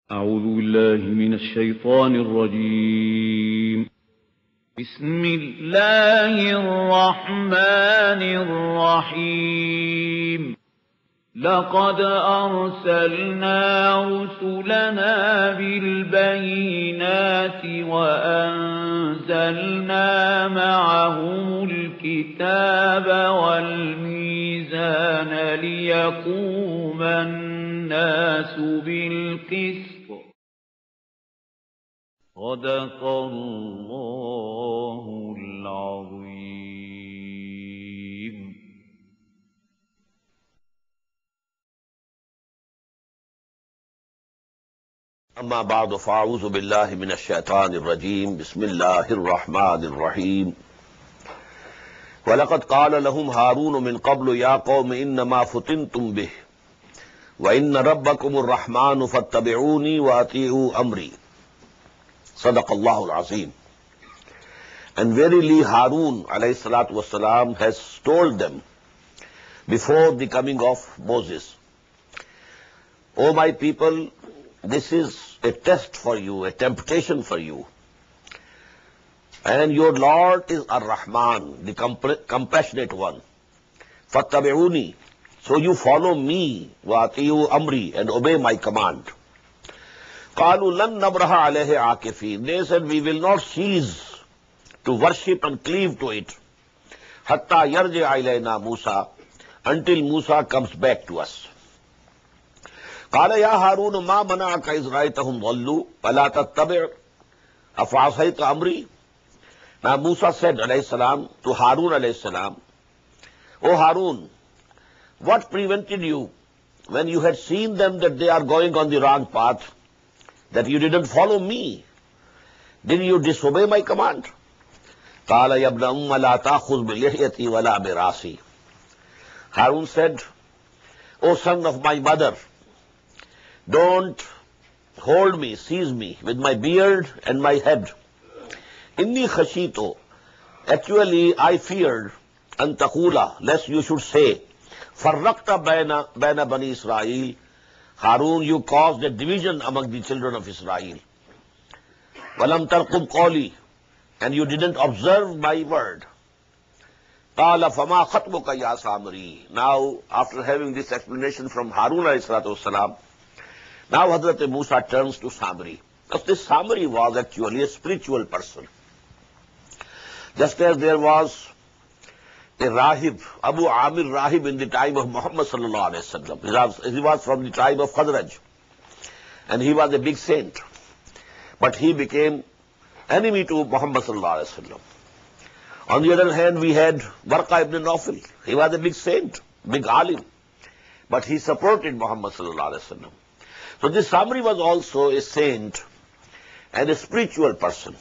أعوذ بالله من الشيطان الرجيم. بسم الله الرحمن الرحيم. لقد أرسلنا رسلنا بالبينات وأنزلنا معهم الكتاب والميزان ليقوم الناس بالقسط. صدق الله العظيم. أما بعد فأعوذ بالله من الشيطان الرجيم. بسم الله الرحمن الرحيم. ولقد قال لهم هارون من قبل يا قوم إنما فتنتم به وإن ربكم الرحمن فاتبعوني وأطيعوا أمري. صدق الله العظيم. And verily Harun alayhi salatu wasalam has told them before the coming of Moses, O my people, this is a test for you, a temptation for you. And your Lord is Ar-Rahman, the compassionate one. Fattabi'uni, so you follow me, wa atiyu amri, and obey my command. Qalu lan nabraha alayhi akifin. They said, we will not cease to worship and cleave to it. Hatta yarji ilayna Musa, until Musa comes back to us. قال يا هارون ما منعك إذ رأيتهم ضلوا فلا تتبع أفعصيت أمري. Now Musa said alayhi salam to Harun alayhi salam, O Harun, what prevented you when you had seen them that they are going on the wrong path, that you didn't follow me? Did you disobey my command? قال يا ابن أم لا تأخذ بلحيتي ولا براسي. Harun said, O son of my mother, don't hold me, seize me with my beard and my head. Inni khashito. Actually, I feared, an taqula, lest you should say, farraqta baina bani Israel. Harun, you caused a division among the children of Israel. Walam tarqub qawli, and you didn't observe my word. Qala fama khatbuka ya Samiri. Now, after having this explanation from Harun alayhi salatu wasalam, now Hazrat Musa turns to Samiri. Because this Samiri was actually a spiritual person. Just as there was a Rahib, Abu Amir Rahib in the time of Muhammad sallallahu alayhi wa sallam. He was from the tribe of Khazraj. And he was a big saint. But he became enemy to Muhammad sallallahu alayhi wa sallam. On the other hand, we had Warqa ibn Nawfal. He was a big saint, big alim. But he supported Muhammad sallallahu alayhi wa sallam. So this Samiri was also a saint and a spiritual person.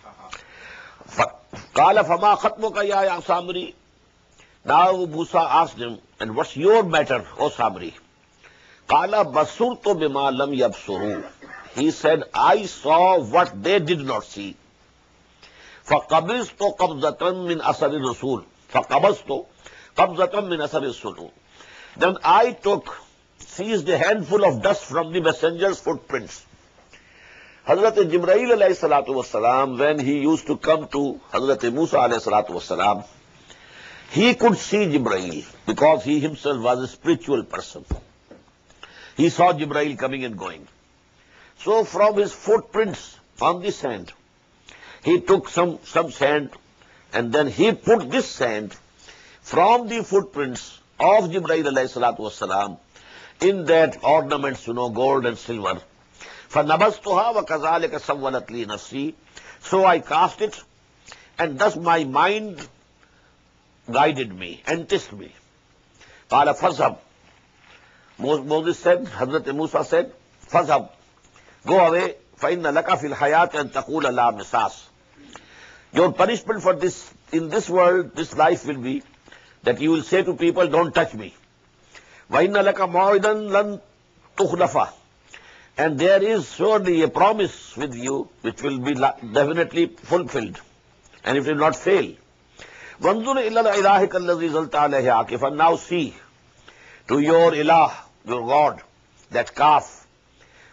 Qala fama khatmuka ya Samiri. Now Musa asked him, and what's your matter, O Samiri? Qala basurtu bima lam yabsuru. He said, I saw what they did not see. فَقَبِضْتُ قَبْضَةً مِّنْ أَثَرِ الرَّسُولِ فَقَبَضْتُ قَبْضَةً مِّنْ أَثَرِ الرَّسُولِ. Then I seized a handful of dust from the messenger's footprints. Hazrat Jibreel alayhi salatu wasalam, when he used to come to Hazrat Musa alayhi salatu wasalam, he could see Jibreel because he himself was a spiritual person. He saw Jibreel coming and going. So from his footprints on the sand, he took some sand and then he put this sand from the footprints of Jibreel alayhi salatu wasalam in that ornaments, gold and silver. فَنَبَذْتُهَا وَكَذَلِكَ سَوَّلَتْ لِي نَفْسِي. So I cast it, and thus my mind guided me, enticed me. قَالَ فَذْهَبْ. Moses said, Hazrat Musa said, فَذْهَبْ. Go away. فَإِنَّ لَكَ فِي الْحَيَاةِ أَن تَقُولَ لَا مِسَاسٍ. Your punishment for this, in this world, this life will be that you will say to people, don't touch me. وَإِنَّ لَكَ مَوْعِدًا لَن تُخْلَفَ. And there is surely a promise with you which will be definitely fulfilled, and it will not fail. وَانظُرْ إِلَّا إِلَٰهِكَ الَّذِي ظَلْتَ عَلَيْهِ عَاكِفًا. Now see to your ilah, your God, that calf.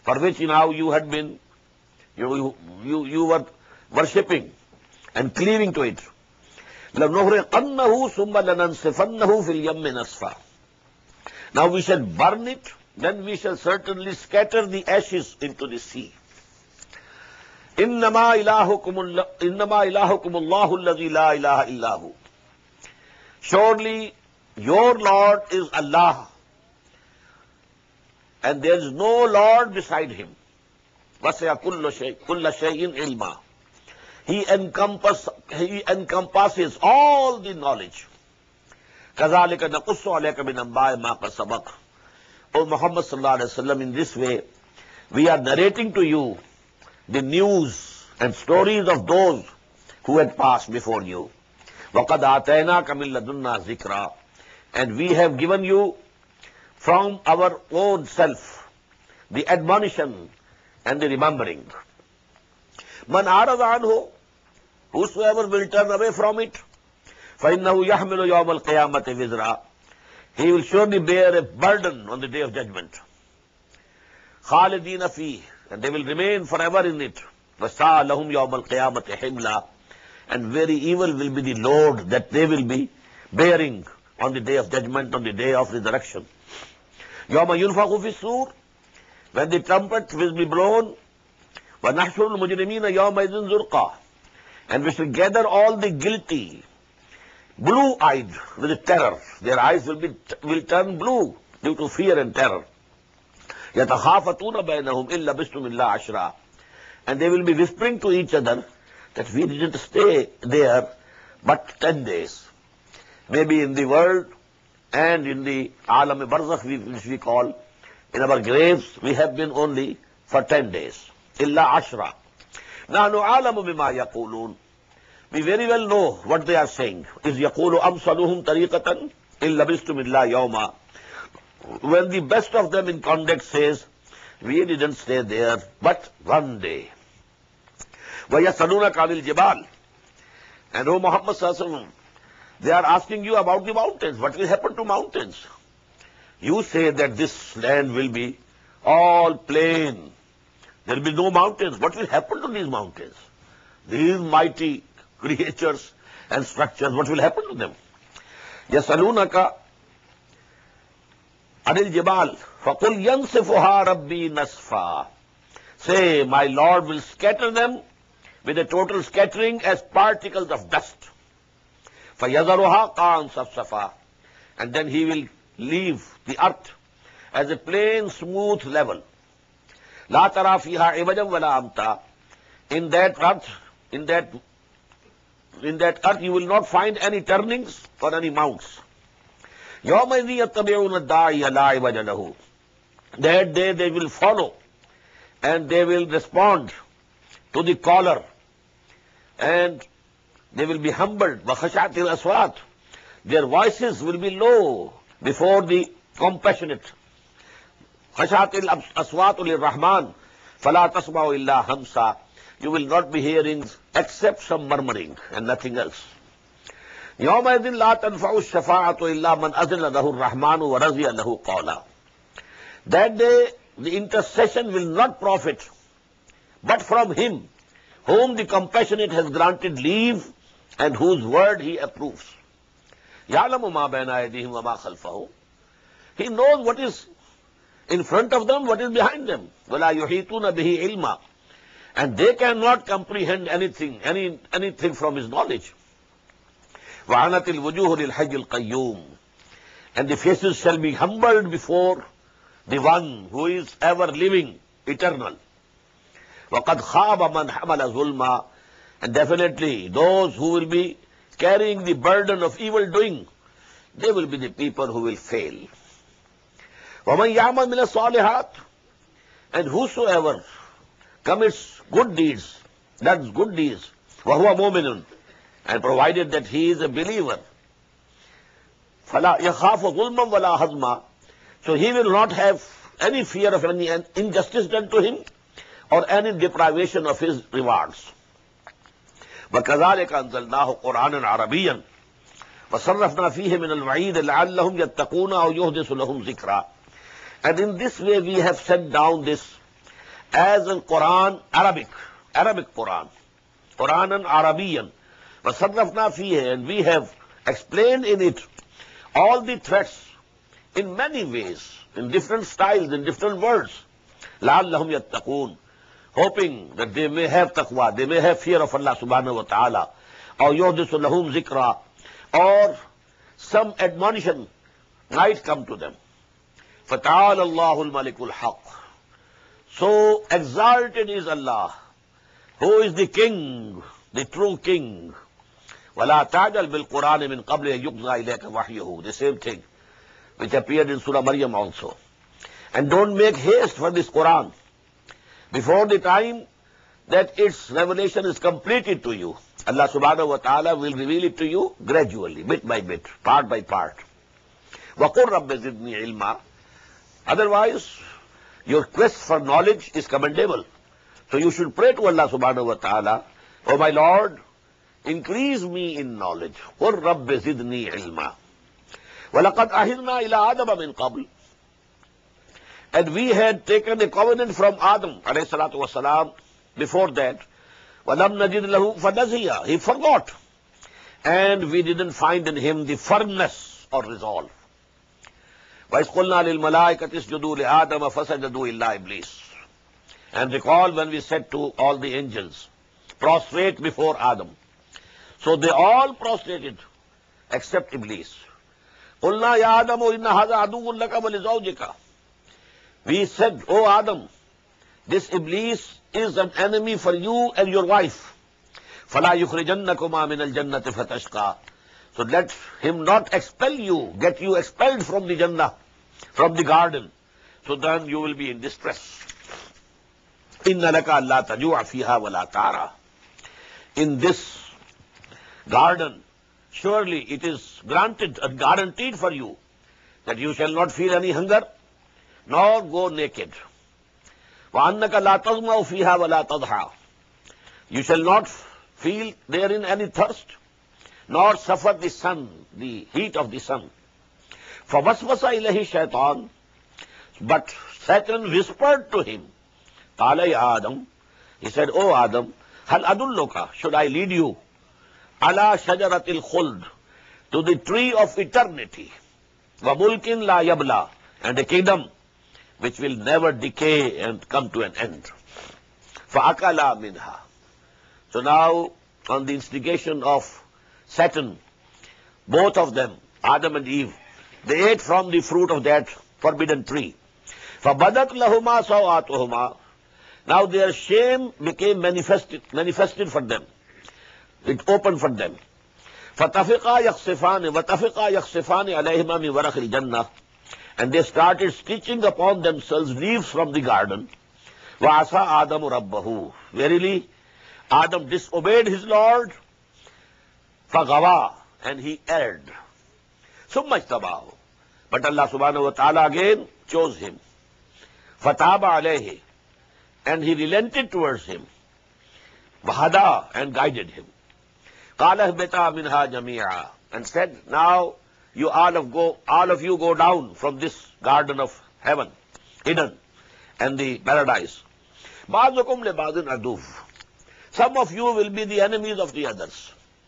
for which now you had been, you were worshipping and cleaving to it. لَنُغْرِقَنَّهُ ثُمَّ لَنَنْسِفَنَّهُ فِي الْيَمِّ نَسْفًا. Now we shall burn it, then we shall certainly scatter the ashes into the sea. إِنَّمَا إِلَهُكُمُ اللَّهُ الَّذِي لَا إِلَهَ إِلَّا هُ. Surely your Lord is Allah, and there is no Lord beside him. وَسِعَ كُلَّ شَيْءٍ عِلْمًا. He encompasses all the knowledge. كَذَلِكَ نَقُصُّ عَلَيْكَ مِنْ أَنْبَاءِ مَا قَدْ سَبَقَ. O Muhammad sallallahu alaihi wasallam, in this way we are narrating to you the news and stories of those who had passed before you. وَقَدْ آتَيْنَاكَ مِنْ لَدُنَّا ذِكْرًا. And we have given you from our own self the admonition and the remembering. مَنْ أَعْرَضَ عَنْهُ. Whosoever will turn away from it, فَإِنَّهُ يَحْمِلُ يَوْمَ الْقِيَامَةِ وِزْرًا. He will surely bear a burden on the day of judgment. خَالِدِينَ فِيهِ. And they will remain forever in it. وَسَاءَ لَهُمْ يَوْمَ الْقِيَامَةِ حِمْلًا. And very evil will be the load that they will be bearing on the day of judgment, on the day of resurrection. يَوْمَ يُنْفَخُ فِي الصُّورِ. When the trumpet will be blown, وَنَحْشُرُ الْمُجْرِمِينَ يَوْمَئِذٍ زُرْقًا. And we shall gather all the guilty, blue-eyed with terror. Their eyes will turn blue due to fear and terror. يَتَخَافَتُونَ بَيْنَهُمْ إِن لَبِثْتُمْ إِلَّا عَشْرًا. And they will be whispering to each other that we didn't stay there but 10 days. Maybe in the world and in the Alam-e Barzakh, which we call, in our graves, we have been only for 10 days. إِلَّا عَشْرًا. نَحْنُ عَالَمُ بِمَا يَقُولُونَ. We very well know what they are saying. إِذْ يَقُولُ أَمْصَلُهُمْ طَرِيقَةً إِن لَبِثْتُمْ إِلَّا يَوْمًا. When the best of them in conduct says, we didn't stay there but 1 day. وَيَسْأَلُونَكَ عَنِ الْجِبَالِ. And O Muhammad sallallahu alaihi wasallam, they are asking you about the mountains. What will happen to mountains? You say that this land will be all plain. There will be no mountains. What will happen to these mountains? These mighty creatures and structures, what will happen to them? يَسْأَلُونَكَ عَنِ الْجِبَالِ فَقُلْ يَنْسِفُهَا رَبِّي نَسْفًا. Say, my Lord will scatter them with a total scattering as particles of dust. فَيَذَرُهَا قَاعًا صَفْصَفًا. And then he will leave the earth as a plain, smooth level. لَا تَرَى فِيهَا عِوَجًا وَلَا أَمْتًا. In that earth you will not find any turnings or any mounts. يَوْمَئِذٍ يَتَّبِعُونَ الدَّاعِيَ لَا عِوَجَ لَهُ. That day they will follow and they will respond to the caller and they will be humbled. وَخَشَعَتِ الْأَصْوَاتِ. Their voices will be low before the compassionate. خَشَعَتِ الْأَصْوَاتُ لِلرَّحْمَنِ فَلَا تَسْمَعُ إِلَّا هَمْسًا. You will not be hearing except some murmuring and nothing else. يَوْمَئِذٍ لَا تَنْفَعُ الشَّفَاعَةُ إِلَّا مَنْ أَذِنَ لَهُ الرَّحْمَنُ وَرَضِيَ لَهُ قَوْلًا. That day the intercession will not profit, but from him whom the compassionate has granted leave and whose word he approves. يَعْلَمُ مَا بَيْنَ أَيْدِيهِمْ وَمَا خَلْفَهُمْ. He knows what is in front of them, what is behind them. وَلَا يُحِيطُونَ بِهِ عِلْمًا. And they cannot comprehend anything from his knowledge. وَعَنَتِ الْوُجُوهُ لِلْحَيِّ الْقَيُّومِ. And the faces shall be humbled before the one who is ever living, eternal. وَقَدْ خَابَ مَنْ حَمَلَ ظُلْمًا. And definitely those who will be carrying the burden of evil doing, they will be the people who will fail. وَمَنْ يَعْمَلْ مِنَ الصَّالِحَاتِ. And whosoever commits good deeds, that's good deeds, وَهُوَ مُؤْمِنٌ, and provided that he is a believer, فَلَا يَخَافُ ظُلْمًا وَلَا هَضْمًا. So he will not have any fear of any injustice done to him or any deprivation of his rewards. وَكَذَلِكَ أَنزَلْنَاهُ قُرْآنًا عَرَبِيًّا وَصَرَّفْنَا فِيهِ مِنَ الْوَعِيدِ لَعَلَّهُمْ يَتَّقُونَ أَوْ يُحْدِثُ لَهُمْ ذِكْرًا. And in this way we have set down this as in Quran, Arabic Quran, Quranan Arabiyan. وَصَرَّفْنَا فِيهِ, and we have explained in it all the threats in many ways, in different styles, in different words. لَعَلَّهُمْ يَتَّقُونَ, hoping that they may have taqwa, they may have fear of Allah subhanahu wa ta'ala. Or يُحْدِثُ لَهُمْ ذِكْرًا, or some admonition might come to them. فَتَعَالَى اللَّهُ الْمَلِكُ الْحَقِّ, so exalted is Allah, who is the King, the true King. وَلَا تَعْجَلْ بِالْقُرْآنِ مِنْ قَبْلِ أَنْ يُقْضَى إِلَيْكَ وَحْيُهُ, the same thing which appeared in Surah Maryam also. And don't make haste for this Quran before the time that its revelation is completed to you. Allah subhanahu wa ta'ala will reveal it to you gradually, bit by bit, part by part. وَقُلْ رَبِّ زِدْنِي عِلْمًا, otherwise your quest for knowledge is commendable. So you should pray to Allah subhanahu wa ta'ala, O my Lord, increase me in knowledge. قُلْ رَبِّ زِدْنِي عِلْمًا. وَلَقَدْ أَهِدْنَا إِلَىٰ آدَمَ مِنْ قَبْلِ, and we had taken a covenant from Adam alayhi salatu wasalam before that. وَلَمْ نَجِدْ لَهُ فَنَسِيَ, he forgot, and we didn't find in him the firmness or resolve. وَإِذْ قُلْنَا لِلْمَلَائِكَةِ اسْجُدُوا لِآدَمَ فَسَجَدُوا إِلَّا إِبْلِيسَ, and recall when we said to all the angels, prostrate before Adam. So they all prostrated except Iblis. قُلْنَا يَا آدَمُ إِنَّ هَذَا عَدُوٌّ لَكَ وَلِزَوْجِكَ, we said, O Adam, this Iblis is an enemy for you and your wife. فَلَا يُخْرِجَنَّكُمَا مِنَ الْجَنَّةِ فَتَشْقَى, so let him not expel you, get you expelled from the Jannah, from the garden, so then you will be in distress. إِنَّ لَكَ أَلَّا تَجُوعَ فِيهَا وَلَا تَعْرَى, in this garden, surely it is granted and guaranteed for you that you shall not feel any hunger, nor go naked. وَأَنَّكَ لَا تَظْمَأُ فِيهَا وَلَا تَضْحَى, you shall not feel therein any thirst, nor suffer the sun, the heat of the sun. فَوَسْوَسَ إِلَيْهِ الشَّيْطَانُ, but Satan whispered to him, قَالَ يَا آدَمُ, he said, O Adam, هَلْ أَدُلُّكَ, should I lead you, عَلَى شَجَرَةِ الْخُلْدِ, to the tree of eternity, وَمُلْكٍ لَا يَبْلَى, and a kingdom which will never decay and come to an end. فَأَكَلَا مِنْهَا, so now on the instigation of Satan, both of them, Adam and Eve, they ate from the fruit of that forbidden tree. فَبَدَتْ لَهُمَا سَوْآتُهُمَا, now their shame became manifested for them. It opened for them. فَتَفِقَا يَخْصِفَانِ وَتَفِقَا يَخْصِفَانِ عَلَيْهِمَا مِنْ وَرَقِ الْجَنَّةِ, and they started stitching upon themselves leaves from the garden. وَعَصَىٰ آدَمُ رَبَّهُ, verily Adam disobeyed his Lord. فَغَوَىٰ, and he erred. ثُمَّ اجْتَبَاهُ, but Allah subhanahu wa ta'ala again chose him. فَتَابَ عَلَيْهِ, and he relented towards him. وَهَدَىٰ, and guided him. قَالَ اهْبِطَا مِنْهَا جَمِيعًا, and said, now you all of you go down from this garden of heaven, Eden, and the paradise. بَعْضُكُمْ لِبَعْضٍ عَدُوٌّ, some of you will be the enemies of the others.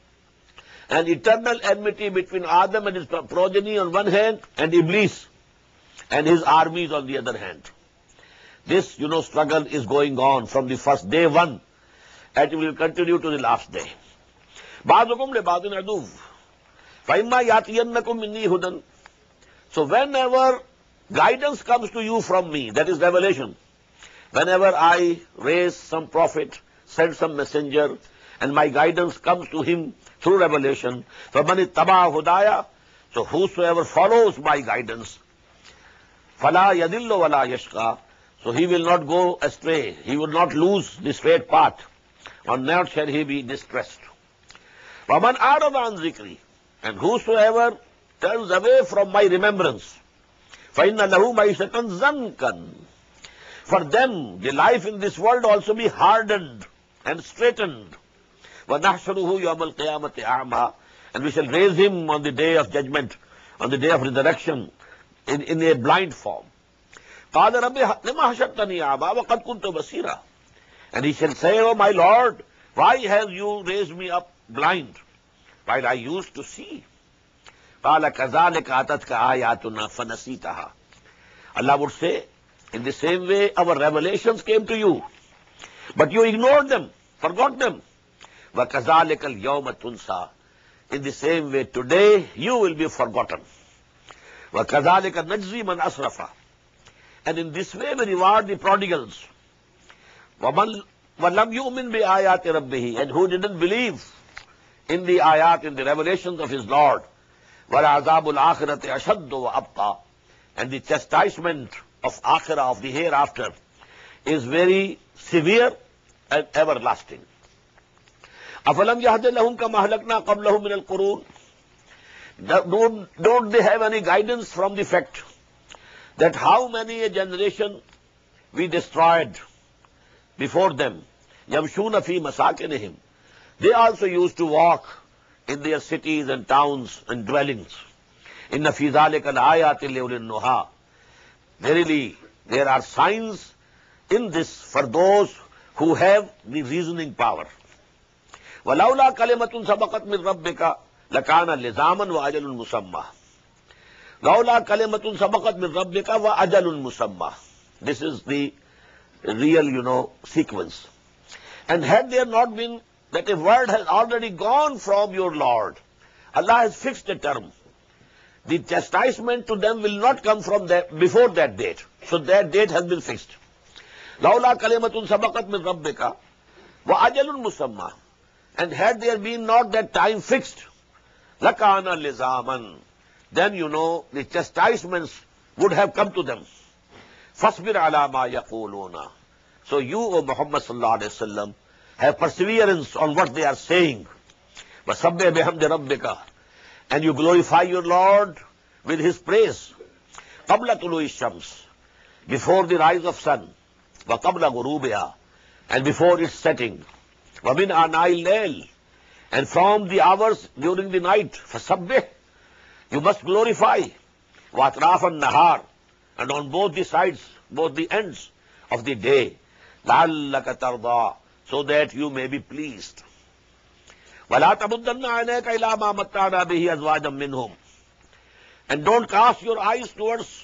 An eternal enmity between Adam and his progeny on one hand, and Iblis and his armies on the other hand. This, struggle is going on from the first day one, and it will continue to the last day. بَعْضُكُمْ لِبَعْضٍ عَدُوٌّ فَإِمَّا يَأْتِيَنَّكُمْ مِنِّي هُدًى, so whenever guidance comes to you from me, that is revelation, whenever I raise some prophet, send some messenger, and my guidance comes to him through revelation, فَمَنِ اتَّبَعَ هُدَايَ, so whosoever follows my guidance, فَلَا يَدِلُّ وَلَا يَشْقَى, so he will not go astray, he will not lose the straight path, or nor shall he be distressed. وَمَنْ أَعْرَضَ عَنْ ذِكْرِي, and whosoever turns away from my remembrance, فَإِنَّ لَهُ مَعِيشَةً ضَنْكًا, for them the life in this world also be hardened and straightened. وَنَحْشُرُهُ يَوْمَ الْقِيَامَةِ أَعْمَى, and we shall raise him on the day of judgment, on the day of resurrection, in a blind form. قَالَ رَبِّ لِمَ حَشَرْتَنِي أَعْمَىٰ وَقَدْ كُنْتُ بَصِيرًا. And he shall say, oh my Lord, why have you raised me up blind while I used to see? قَالَ كَذَلِكَ أَتَتْكَ آيَاتُنَا فَنَسِيتَهَا. Allah would say, in the same way our revelations came to you, but you ignored them, forgot them. وَكَذَلِكَ الْيَوْمَ تُنْسَى. In the same way today you will be forgotten. وَكَذَلِكَ نَجْزِي مَنْ أَسْرَفَ. And in this way we reward the prodigals. وَمَنْ وَلَمْ يُؤْمِنْ بِآيَاتِ رَبِّهِ. And who didn't believe in the ayat, in the revelations of his Lord. وَلَعَذَابُ الْآخِرَةِ أَشَدُّ وَأَبْقَى. And the chastisement of akhirah, of the hereafter, is very severe and everlasting. أَفَلَمْ يَهْدِ لَهُمْ كَمَا أَهْلَكْنَا قَبْلَهُمْ مِنَ الْقُرُونِ. Don't they have any guidance from the fact that how many a generation we destroyed before them? يَمْشُونَ فِي مَسَاكِنِهِمْ. They also used to walk in their cities and towns and dwellings. إِنَّ فِي ذَلِكَ الْآيَاتِ لِأُولِي النُّهَىٰ. Verily, there are signs in this for those who have the reasoning power. وَلَوْلَا كَلِمَةٌ سَبَقَتْ مِنْ رَبِّكَ لَكَانَ لِزَامًا وَأَجَلٌ مُسَمًّى. لَوْلَا كَلِمَةٌ سَبَقَتْ مِنْ رَبِّكَ وَأَجَلٌ مُسَمًّى. This is the real, sequence. And had there not been that a word has already gone from your Lord, Allah has fixed a term. The chastisement to them will not come from before that date. So that date has been fixed. لَوْلَا كَلِمَةٌ سَبَقَتْ مِنْ رَبِّكَ وَأَجَلٌ مُسَمًّى. And had there been not that time fixed, لَكَانَ لِزَامًا. Then the chastisements would have come to them. فَاصْبِرْ عَلَى مَا يَقُولُونَ. So you, O Muhammad sallallahu alayhi wa sallam, have perseverance on what they are saying. وَسَبِّحْ بِحَمْدِ رَبِّكَ. And you glorify your Lord with his praise. قَبْلَ طُلُوعِ الشَّمْسِ. Before the rise of sun. وَقَبْلَ غُرُوبِهَا. And before its setting. وَمِنْ آنَاءِ اللَّيْلِ. And from the hours during the night. فَسَبِّحْ. You must glorify. وَأَطْرَافَ النَّهَارِ. And on both the sides, both the ends of the day. لَعَلَّكَ تَرْضَى. So that you may be pleased. وَلَا تَمُدَّنَّ عَيْنَيْكَ إِلَىٰ مَا مَتَّعْنَا بِهِ أَزْوَاجًا مِّنْهُمْ. And don't cast your eyes towards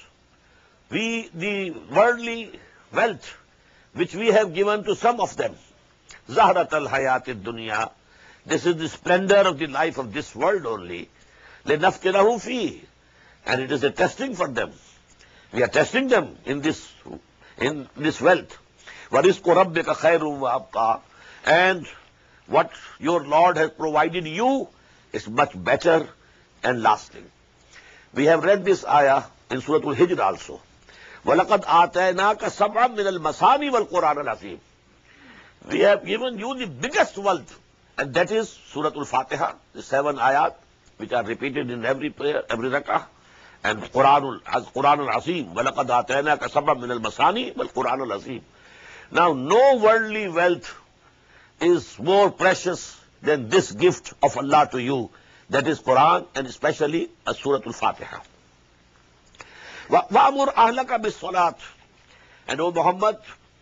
the worldly wealth which we have given to some of them. زَهْرَةَ الْحَيَاةِ الدُّنْيَا. This is the splendor of the life of this world only. لِنَفْتِنَهُمْ فِيهِ. And it is a testing for them. We are testing them in this wealth. وَرِزْقُ رَبِّكَ خَيْرٌ وَأَبْقَى. And what your Lord has provided you is much better and lasting. We have read this ayah in Surah Al-Hijr also. وَلَقَدْ آتَيْنَاكَ سَبْعًا مِنَ الْمَثَانِي وَالْقُرْآنِ الْعَظِيمِ. We have given you the biggest wealth, and that is Surah Al-Fatiha, the 7 ayat which are repeated in every prayer, every rak'ah, and Quran al-Azim. وَلَقَدْ آتَيْنَاكَ سَبْعًا مِنَ الْمَثَانِي وَالْقُرْآنِ الْعَظِيمِ. Now, no worldly wealth is more precious than this gift of Allah to you, that is Quran, and especially Surah Al-Fatiha. وَأْمُرْ أَهْلَكَ بِالصَّلَاةِ. And O Muhammad,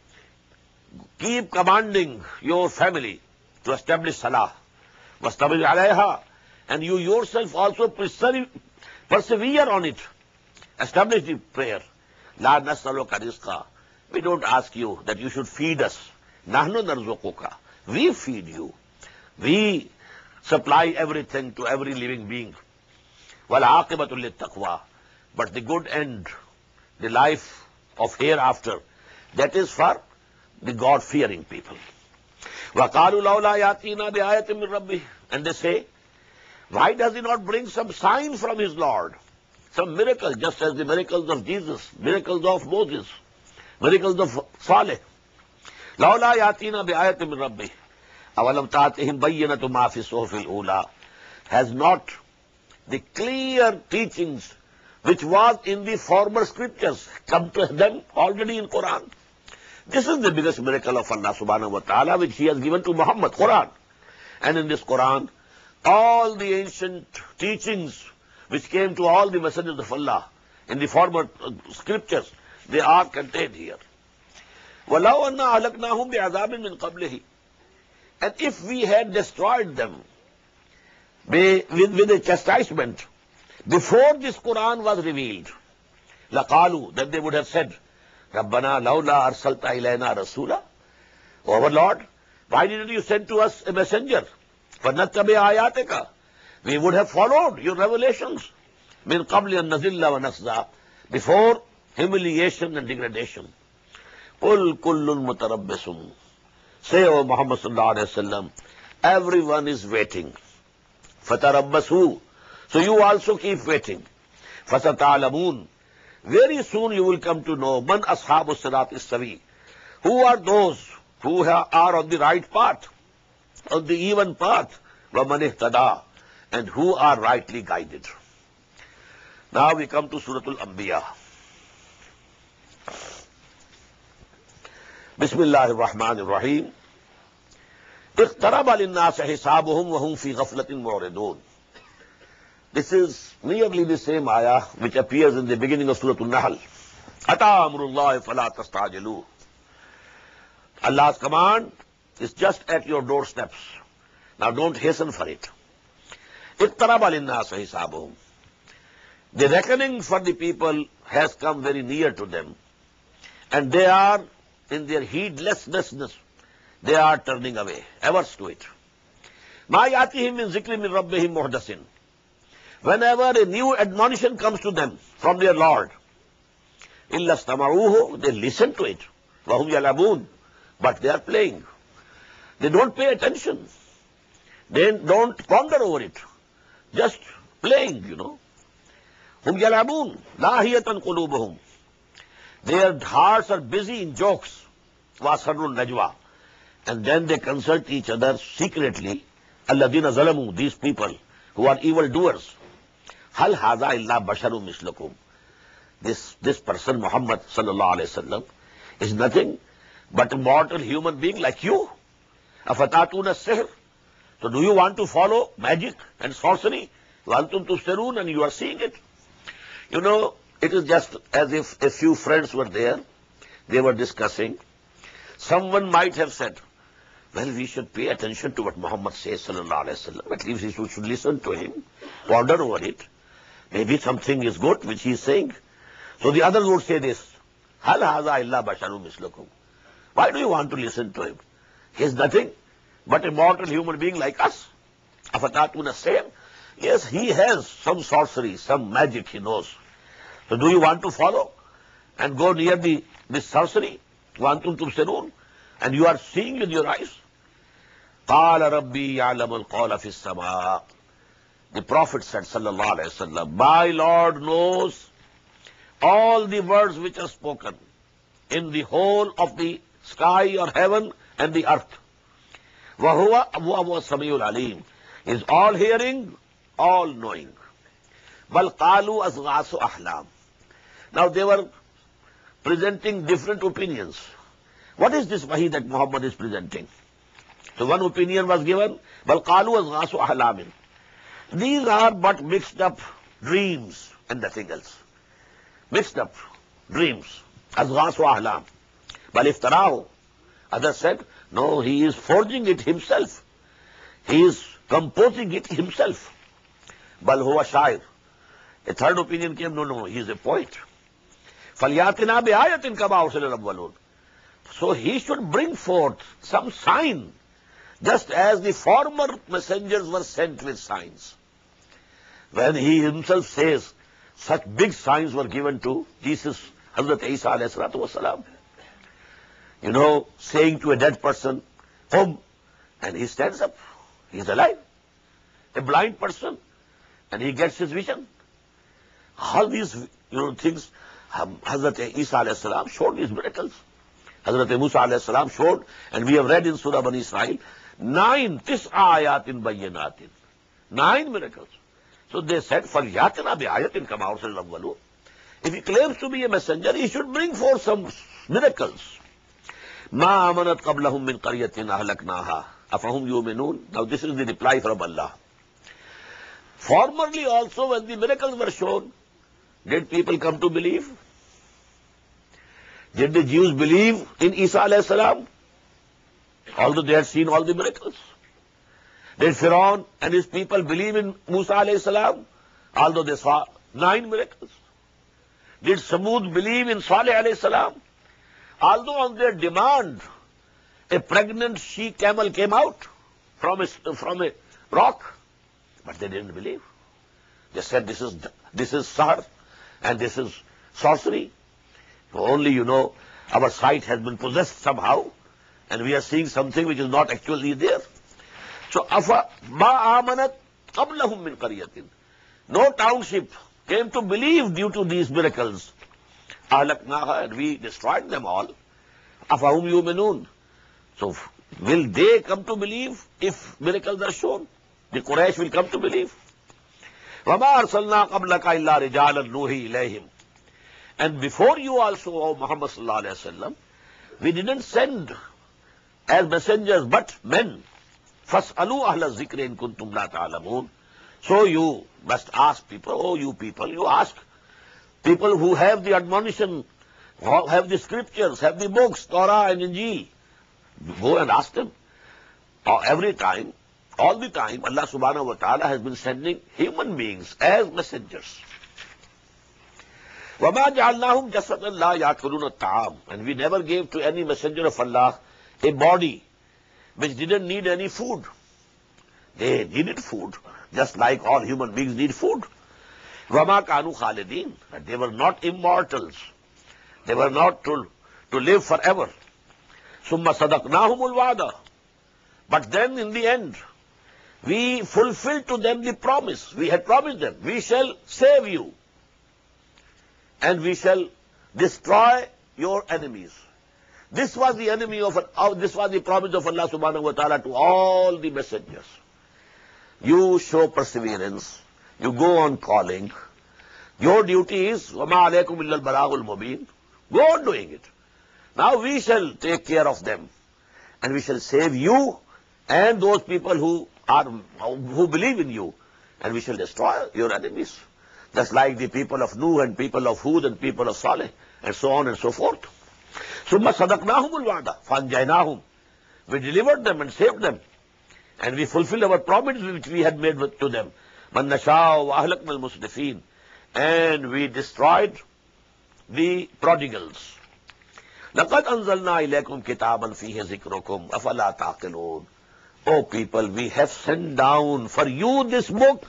keep commanding your family to establish salah. وَاسْتَمِرْ عَلَيْهَا. And you yourself also persevere on it. Establish the prayer. لَا نَسْأَلُكَ رِزْقًا. We don't ask you that you should feed us. نَحْنُ نَرْزُقُكَ. We feed you. We supply everything to every living being. وَالْعَاقِبَةُ لِلتَّقْوَى. But the good end, the life of hereafter, that is for the God-fearing people. وَقَالُوا لَوْلَا يَأْتِينَا بِآيَةٍ مِّن رَبِّهِ. And they say, why does he not bring some sign from his Lord? Some miracle, just as the miracles of Jesus, miracles of Moses, miracles of Saleh. لَوْلَا يَأْتِينَا بِآيَةٍ مِّن رَبِّهِ أَوَلَمْ تَأْتِهِمْ بَيِّنَةُ مَا فِي الصُّحُفِ الْأُولَى. Has not the clear teachings which was in the former scriptures come to them already in Quran? This is the biggest miracle of Allah subhanahu wa ta'ala which he has given to Muhammad, Quran. And in this Quran, all the ancient teachings which came to all the messengers of Allah in the former scriptures, They are contained here. وَلَوْ أَنَّا أَهْلَكْنَاهُمْ بِعَذَابٍ مِّن قَبْلِهِ. And if we had destroyed them with a chastisement before this Quran was revealed, لَقَالُوا, then they would have said, رَبَّنَا لَوْلَا أَرْسَلْتَ إِلَيْنَا رَسُولًا. O our Lord, why didn't you send to us a messenger? فَنَتَّبِعْ آيَاتِكَ. We would have followed your revelations. مِن قَبْلِ أَن نَّذِلَّ وَنَخْزَىٰ. Before humiliation and degradation. قُلْ كُلٌّ مُتَرَبِّصٌ. Say, O Muhammad sallallahu alayhi wa sallam, everyone is waiting. فَتَرَبَّصُوا. So you also keep waiting. فَسَتَعْلَمُونَ. Very soon you will come to know man ashabu sirat is-sawi. Who are those who are on the right path, on the even path, وَمَنِ اهْتَدَى, and who are rightly guided. Now we come to Suratul Anbiya. Bismillahir Rahmanir Rahim. اقترب للناس حسابهم وهم في غفلة معرضون. This is nearly the same ayah which appears in the beginning of Surah Al-Nahl. أَتَى أَمْرُ اللَّهِ فَلَا تَسْتَعْجِلُوهُ. Allah's command is just at your doorsteps. Now don't hasten for it. اقترب للناس حسابهم. The reckoning for the people has come very near to them. And they are, in their heedlessness, they are turning away, averse to it. مَا يَأْتِهِم مِّن ذِكْرٍ مِّن رَبِّهِم مُحْدَثٍ. Whenever a new admonition comes to them from their Lord, إِلَّا اسْتَمَعُوهُ, they listen to it. وَهُمْ يَلَعَبُونَ, but they are playing. They don't pay attention. They don't ponder over it. Just playing, you know. هُمْ يَلَعَبُونَ لَاهِيَةً قُلُوبُهُمْ. Their hearts are busy in jokes. وَأَسَرُّوا النَّجْوَى. And then they consult each other secretly. الَّذِينَ ظَلَمُوا, these people who are evildoers. هَلْ هَذَا إِلَّا بَشَرٌ مِثْلُكُمْ. This person, Muhammad sallallahu alayhi wa sallam, is nothing but a mortal human being like you. أَفَتَاتُونَ السِّحْرَ. So do you want to follow magic and sorcery? وَأَنْتُمْ تُبْصِرُونَ, and you are seeing it. You know, it is just as if a few friends were there. They were discussing. Someone might have said, well, we should pay attention to what Muhammad says, sallallahu alayhi wa sallam. At least we should listen to him, ponder over it. Maybe something is good which he is saying. So the others would say this, هَلْ هَذَا إِلَّا بَشَرٌ مِثْلُكُمْ. Why do you want to listen to him? He is nothing but a mortal human being like us. أَفَتَاتُونَ السِّحْرَ. Yes, he has some sorcery, some magic he knows. So do you want to follow and go near this sorcery? وَأَنْتُمْ تُبْصِرُونَ, and you are seeing with your eyes. قَالَ رَبِّي يَعْلَمُ الْقَوْلَ فِي السَّمَاءِ. The Prophet said, sallallahu alayhi wa sallam, my Lord knows all the words which are spoken in the whole of the sky or heaven and the earth. وَهُوَ السَّمِيعُ الْعَلِيمُ. Is all hearing, all knowing. بَلْ قَالُوا أَصْغَاثُ أَحْلَامٍ. Now they were presenting different opinions. What is this wahi that Muhammad is presenting? So one opinion was given, بَلْ قَالُوا أَصْغَاثُ أَحْلَامٍ. These are but mixed up dreams and nothing else. Mixed up dreams. أَصْغَاثُ أَحْلَامٍ. بَلْ افْتَرَاهُ. Others said, no, he is forging it himself. He is composing it himself. بَلْ هُوَ شَاعِرٌ. A third opinion came, no, he is a poet. فَلْيَأْتِنَا بِآيَةٍ كَمَا أُرْسِلَ الْأَوَّلُونَ. So he should bring forth some sign, just as the former messengers were sent with signs. When he himself says, such big signs were given to Jesus, Hazrat Isa alayhi salatu wasalam. You know, saying to a dead person, "Qum," and he stands up. He is alive. A blind person, and he gets his vision. All these, things, Hazrat Isa alayhi salam showed these miracles. Hazrat Musa alayhi salam showed, and we have read in Surah Bani Israel, 9 ayatin bayyinatin. 9 miracles. So they said, فَلْيَأْتِنَا بِآيَةٍ كَمَا أُرْسِلَ الْأَوَّلُونَ. If he claims to be a messenger, he should bring forth some miracles. مَا آمَنَتْ قَبْلَهُمْ مِنْ قَرْيَةٍ أَهْلَكْنَاهَا أَفَهُمْ يُؤْمِنُونَ. Now this is the reply from Allah. Formerly also, when the miracles were shown, did people come to believe? Did the Jews believe in Isa alayhi salam? Although they had seen all the miracles. Did Pharaoh and his people believe in Musa alayhi salam? Although they saw 9 miracles. Did Samud believe in Saleh alayhi salam? Although on their demand, a pregnant she-camel came out from a rock, but they didn't believe. They said this is sahar and this is sorcery. Only, our sight has been possessed somehow, and we are seeing something which is not actually there. So, afa ma amanat qablahum min qaryatin. No township came to believe due to these miracles. Ahlaknaha, and we destroyed them all. Afahum yu'minun. So, will they come to believe if miracles are shown? The Quraysh will come to believe. وَمَا أَرْسَلْنَا قَبْلَكَ إِلَّا رِجَالًا نُوحِي إِلَيْهِمْ. And before you also, O Muhammad sallallahu alayhi wa sallam, we didn't send as messengers but men. فَاسْأَلُوا أَهْلَ الذِّكْرِ إِن كُنتُمْ لَا تَعْلَمُونَ. So you must ask people, oh you people, you ask people who have the admonition, have the scriptures, have the books, Torah and Injil. Go and ask them. Every time, all the time, Allah subhanahu wa ta'ala has been sending human beings as messengers. وَمَا جَعَلْنَاهُمْ جَسَدًا لَا يَأْكُلُونَ الطَّعَامَ. And we never gave to any messenger of Allah a body which didn't need any food. They needed food, just like all human beings need food. وَمَا كَانُوا خَالِدِينَ. But they were not immortals. They were not to live forever. ثُمَّ صَدَقْنَاهُمُ الْوَعْدَ. But then in the end, we fulfilled to them the promise. We had promised them, we shall save you and we shall destroy your enemies. This was the this was the promise of Allah subhanahu wa ta'ala to all the messengers. You show perseverance, you go on calling. Your duty is وَمَا عَلَيْكُمْ إِلَّا الْبَلَاغُ الْمُبِينَ. Go on doing it. Now we shall take care of them and we shall save you and those people who believe in you, and we shall destroy your enemies. Just like the people of Nuh and people of Hud and people of Saleh, and so on and so forth. ثُمَّ صَدَقْنَاهُمُ الْوَعْدَ فَأَنْجَيْنَاهُمْ. We delivered them and saved them. And we fulfilled our promise which we had made to them. مَنْ نَشَاءُ وَأَهْلَكْنَا الْمُسْرِفِينَ. And we destroyed the prodigals. لَقَدْ أَنزَلْنَا إِلَيْكُمْ كِتَابًا فِيهِ ذِكْرُكُمْ أَفَلَا تَعْقِلُونَ. O people, we have sent down for you this book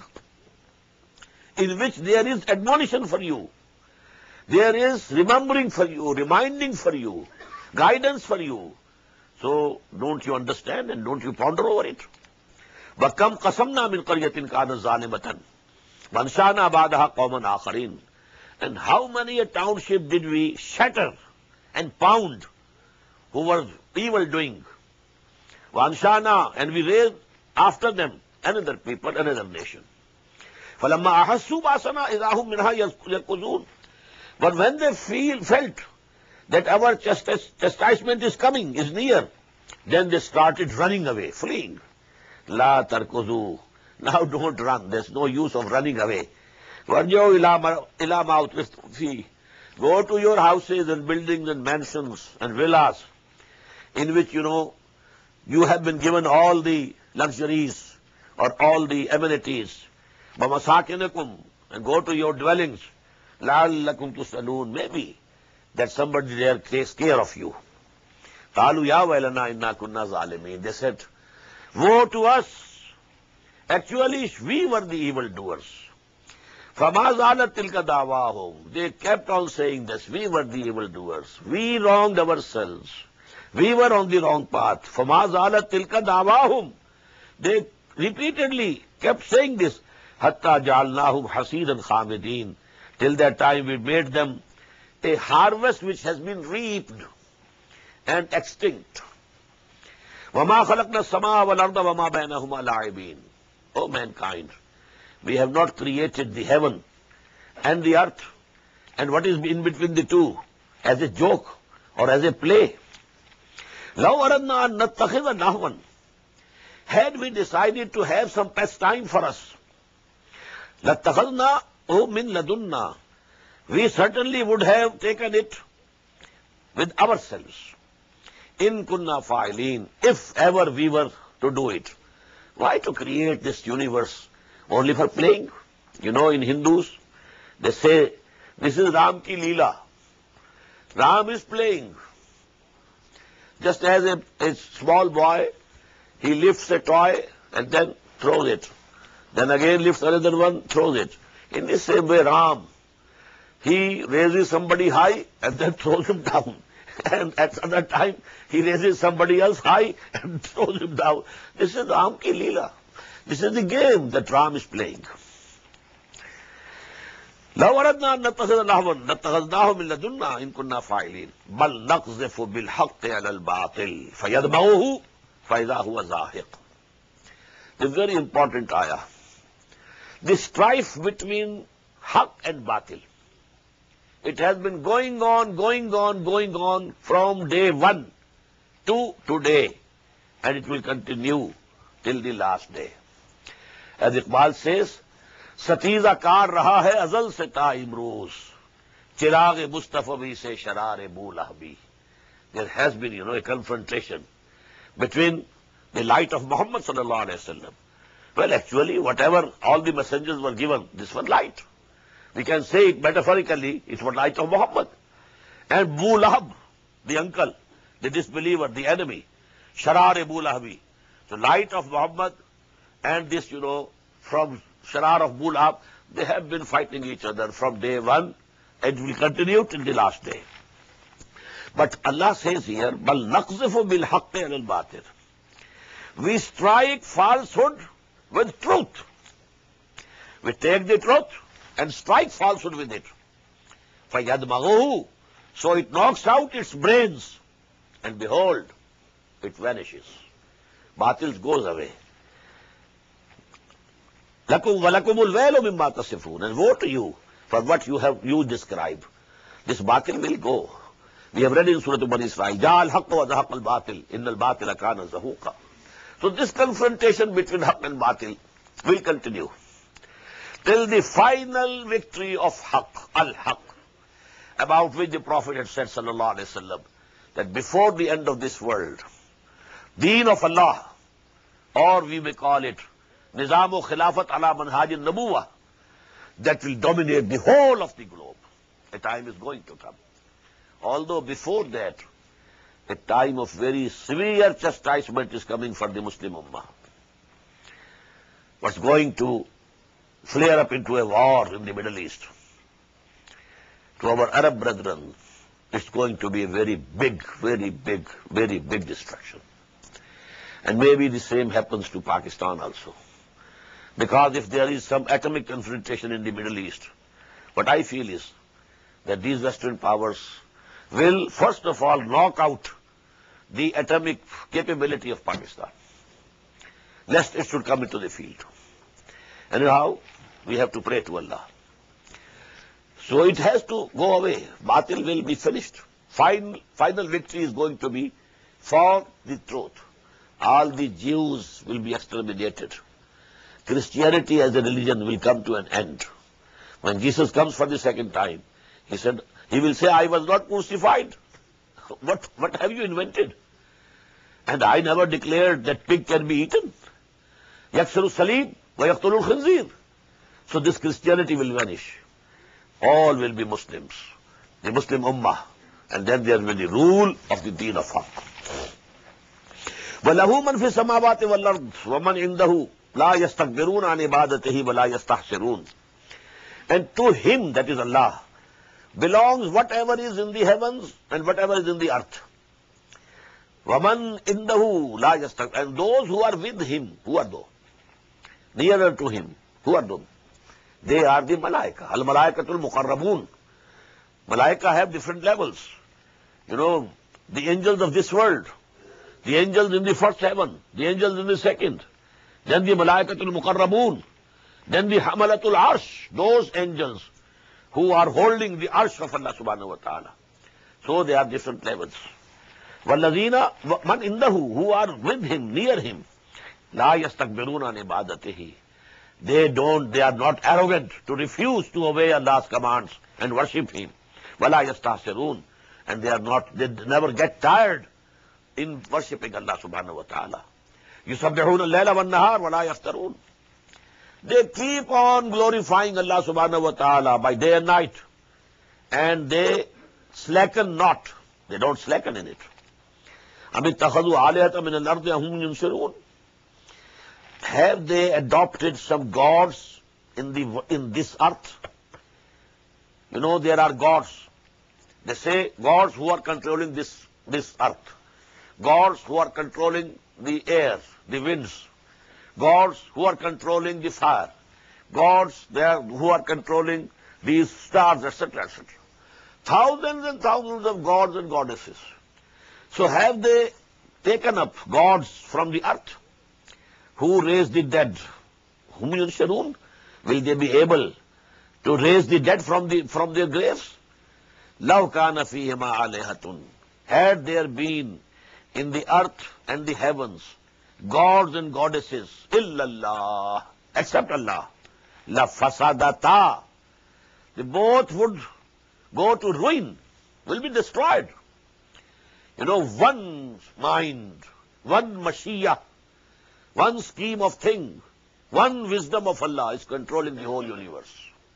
in which there is admonition for you. There is remembering for you, reminding for you, guidance for you. So don't you understand and don't you ponder over it? وَكَمْ قَسَمْنَا مِنْ قَرْيَةٍ كَانَتْ ظَالِمَةً وَأَنْشَأْنَا بَعْدَهَا قَوْمًا آخَرِينَ. And how many a township did we shatter and pound who were evil doing? وَأَنْشَأْنَا. And we raised after them another people, another nation. فَلَمَّا أَحَسُّوا بَأْسَنَا إِذَا هُمْ مِنْهَا يَرْكُضُونَ. But when they felt that our chastisement is coming, is near, then they started running away, fleeing. لَا تَرْكُضُوا. Now don't run. There's no use of running away. وَارْجِعُوا إِلَى مَا أُتْرِفْتُمْ فِيهِ. Go to your houses and buildings and mansions and villas in which, you have been given all the luxuries or all the amenities. وَمَسَاكِنَكُمْ. And go to your dwellings. لَعَلَّكُمْ تُسْأَلُونَ. Maybe that somebody there takes care of you. قَالُوا يَا وَيْلَنَا إِنَّا كُنَّا ظَالِمِينَ. They said, woe to us. Actually, we were the evildoers. فَمَا زَالَتْ تِلْكَ دَعْوَاهُمْ. They kept on saying this. We were the evildoers. We wronged ourselves. We were on the wrong path. فَمَا زَالَتْ تِلْكَ دَعْوَاهُمْ. They repeatedly kept saying this. حَتَّى جَعَلْنَاهُمْ حَصِيدًا خَامِدِينَ. Till that time we made them a harvest which has been reaped and extinct. وَمَا خَلَقْنَا السَّمَاءَ وَالْأَرْضَ وَمَا بَيْنَهُمَا لَاعِبِينَ. O mankind, we have not created the heaven and the earth and what is in between the two as a joke or as a play. لَوْ أَرَدْنَا أَن نَتَّخِذَ لَهْوًا. Had we decided to have some pastime for us, لَاتَّخَذْنَا مِن لَدُنَّا. We certainly would have taken it with ourselves. In kunna fa'ilin, if ever we were to do it. Why to create this universe only for playing? You know, in Hindus, they say, this is Ram ki Leela. Ram is playing. Just as a small boy, he lifts a toy and then throws it. Then again lifts another one, throws it. In the same way, Ram, he raises somebody high and then throws him down. And at another time, he raises somebody else high and throws him down. This is Ram ki Leela. This is the game that Ram is playing. لو أردنا أن نتخذ لهوا لاتخذناه من لدنا إن كنا فاعلين بل نقذف بالحق على الباطل فيدمغه فإذا هو زاهق. The very important ayah. The strife between haq and batil. It has been going on from day one to today, and it will continue till the last day. As Iqbal says, सतीजा कार रहा है अजल से ता इमरोज चिराग मुस्तफवी से शरार बूलहबी. There has been, a confrontation between the light of Muhammad sallallahu alaihi wasallam. Well, actually, whatever all the messengers were given, this was light. We can say it metaphorically, it was light of Muhammad. And Abu Lahab, the uncle, the disbeliever, the enemy, Sharar Abu Lahabi. So light of Muhammad and this, from Sharar of Abu Lahab, they have been fighting each other from day one and will continue till the last day. But Allah says here, بَلْ نَقْذِفُ بِالْحَقِّ عَلَى الْبَاطِلِ. We strike falsehood with truth. We take the truth and strike falsehood with it. فَيَدْمَغُهُ. So it knocks out its brains. And behold, it vanishes. Batil goes away. لَكُمْ وَلَكُمُ الْوَيْلُ مِمَّا تَصِفُونَ. And woe to you for what you describe. This batil will go. We have read in Surah Bani Israel, جَاءَ الْحَقُّ وَزَهَقَ الْبَاطِلِ إِنَّ الْبَاطِلَ كَانَ زَهُوقًا. So this confrontation between haq and batil will continue till the final victory of haq, al-haq, about which the Prophet had said, sallallahu alaihi wasallam, that before the end of this world, deen of Allah, or we may call it Nizam Khilafat ala Manhaj al-Nabuwah, that will dominate the whole of the globe. A time is going to come. Although before that, a time of very severe chastisement is coming for the Muslim Ummah. What's going to flare up into a war in the Middle East? To our Arab brethren, it's going to be a very big destruction. And maybe the same happens to Pakistan also. Because if there is some atomic confrontation in the Middle East, what I feel is that these Western powers will first of all knock out the atomic capability of Pakistan, lest it should come into the field. Anyhow, we have to pray to Allah. So it has to go away. Batil will be finished. Final victory is going to be for the truth. All the Jews will be exterminated. Christianity as a religion will come to an end. When Jesus comes for the second time, he will say, I was not crucified. What have you invented? And I never declared that pig can be eaten. Yaksaru Salim wa yaqtulul khinzir. So this Christianity will vanish. All will be Muslims, the Muslim Ummah, and then there will be the rule of the Deen of Haqq. وَلَهُ مَنْ فِي السَّمَاوَاتِ وَالْأَرْضِ وَمَنْ عِنْدَهُ لَا يَسْتَكْبِرُونَ عَنْ عِبَادَتِهِ وَلَا يَسْتَحْسِرُونَ. And to him, that is Allah, belongs whatever is in the heavens and whatever is in the earth. وَمَنْ عِنْدَهُ لَا يَسْتَكْبِرُونَ. And those who are with him, who are those? Nearer to him, who are those? They are the Malaika. Al-Malaikatul Muqarrabun. Malaika have different levels. The angels of this world, the angels in the first heaven, the angels in the second, then the Malaikatul Muqarrabun, then the Hamalatul Arsh, those angels who are holding the Arsh of Allah subhanahu wa ta'ala. So they are different levels. وَالَّذِينَ مَنْ إِنَّهُ, who are with him, near him, لَا يَسْتَكْبِرُونَ عَنْ عِبَادَتِهِ. They are not arrogant to refuse to obey Allah's commands and worship Him. وَلَا يَسْتَحْسِرُونَ. and they never get tired in worshipping Allah subhanahu wa ta'ala. يُسَبِّحُونَ اللَّيْلَ وَالنَّهَارَ وَلَا يَفْتَرُونَ. They keep on glorifying Allah subhanahu wa ta'ala by day and night, and they slacken not. They don't slacken in it. أَمِ اتَّخَذُوا آلِهَةً مِنَ الْأَرْضِ أَهُمْ يُنْشِرُونَ. Have they adopted some gods in this earth? You know, there are gods. They say gods who are controlling this earth, gods who are controlling the air, the winds, gods who are controlling the fire, gods who are controlling these stars, etc., etc. Thousands and thousands of gods and goddesses. So have they taken up gods from the earth who raise the dead? Hum yunsharun? Will they be able to raise the dead from their graves? Law kana fihima alihatun. Had there been in the earth and the heavens gods and goddesses, illallah, except Allah, la fasadata, they both would go to ruin, will be destroyed. You know, one mind, one Mashiach, one scheme of thing, one wisdom of Allah is controlling the whole universe.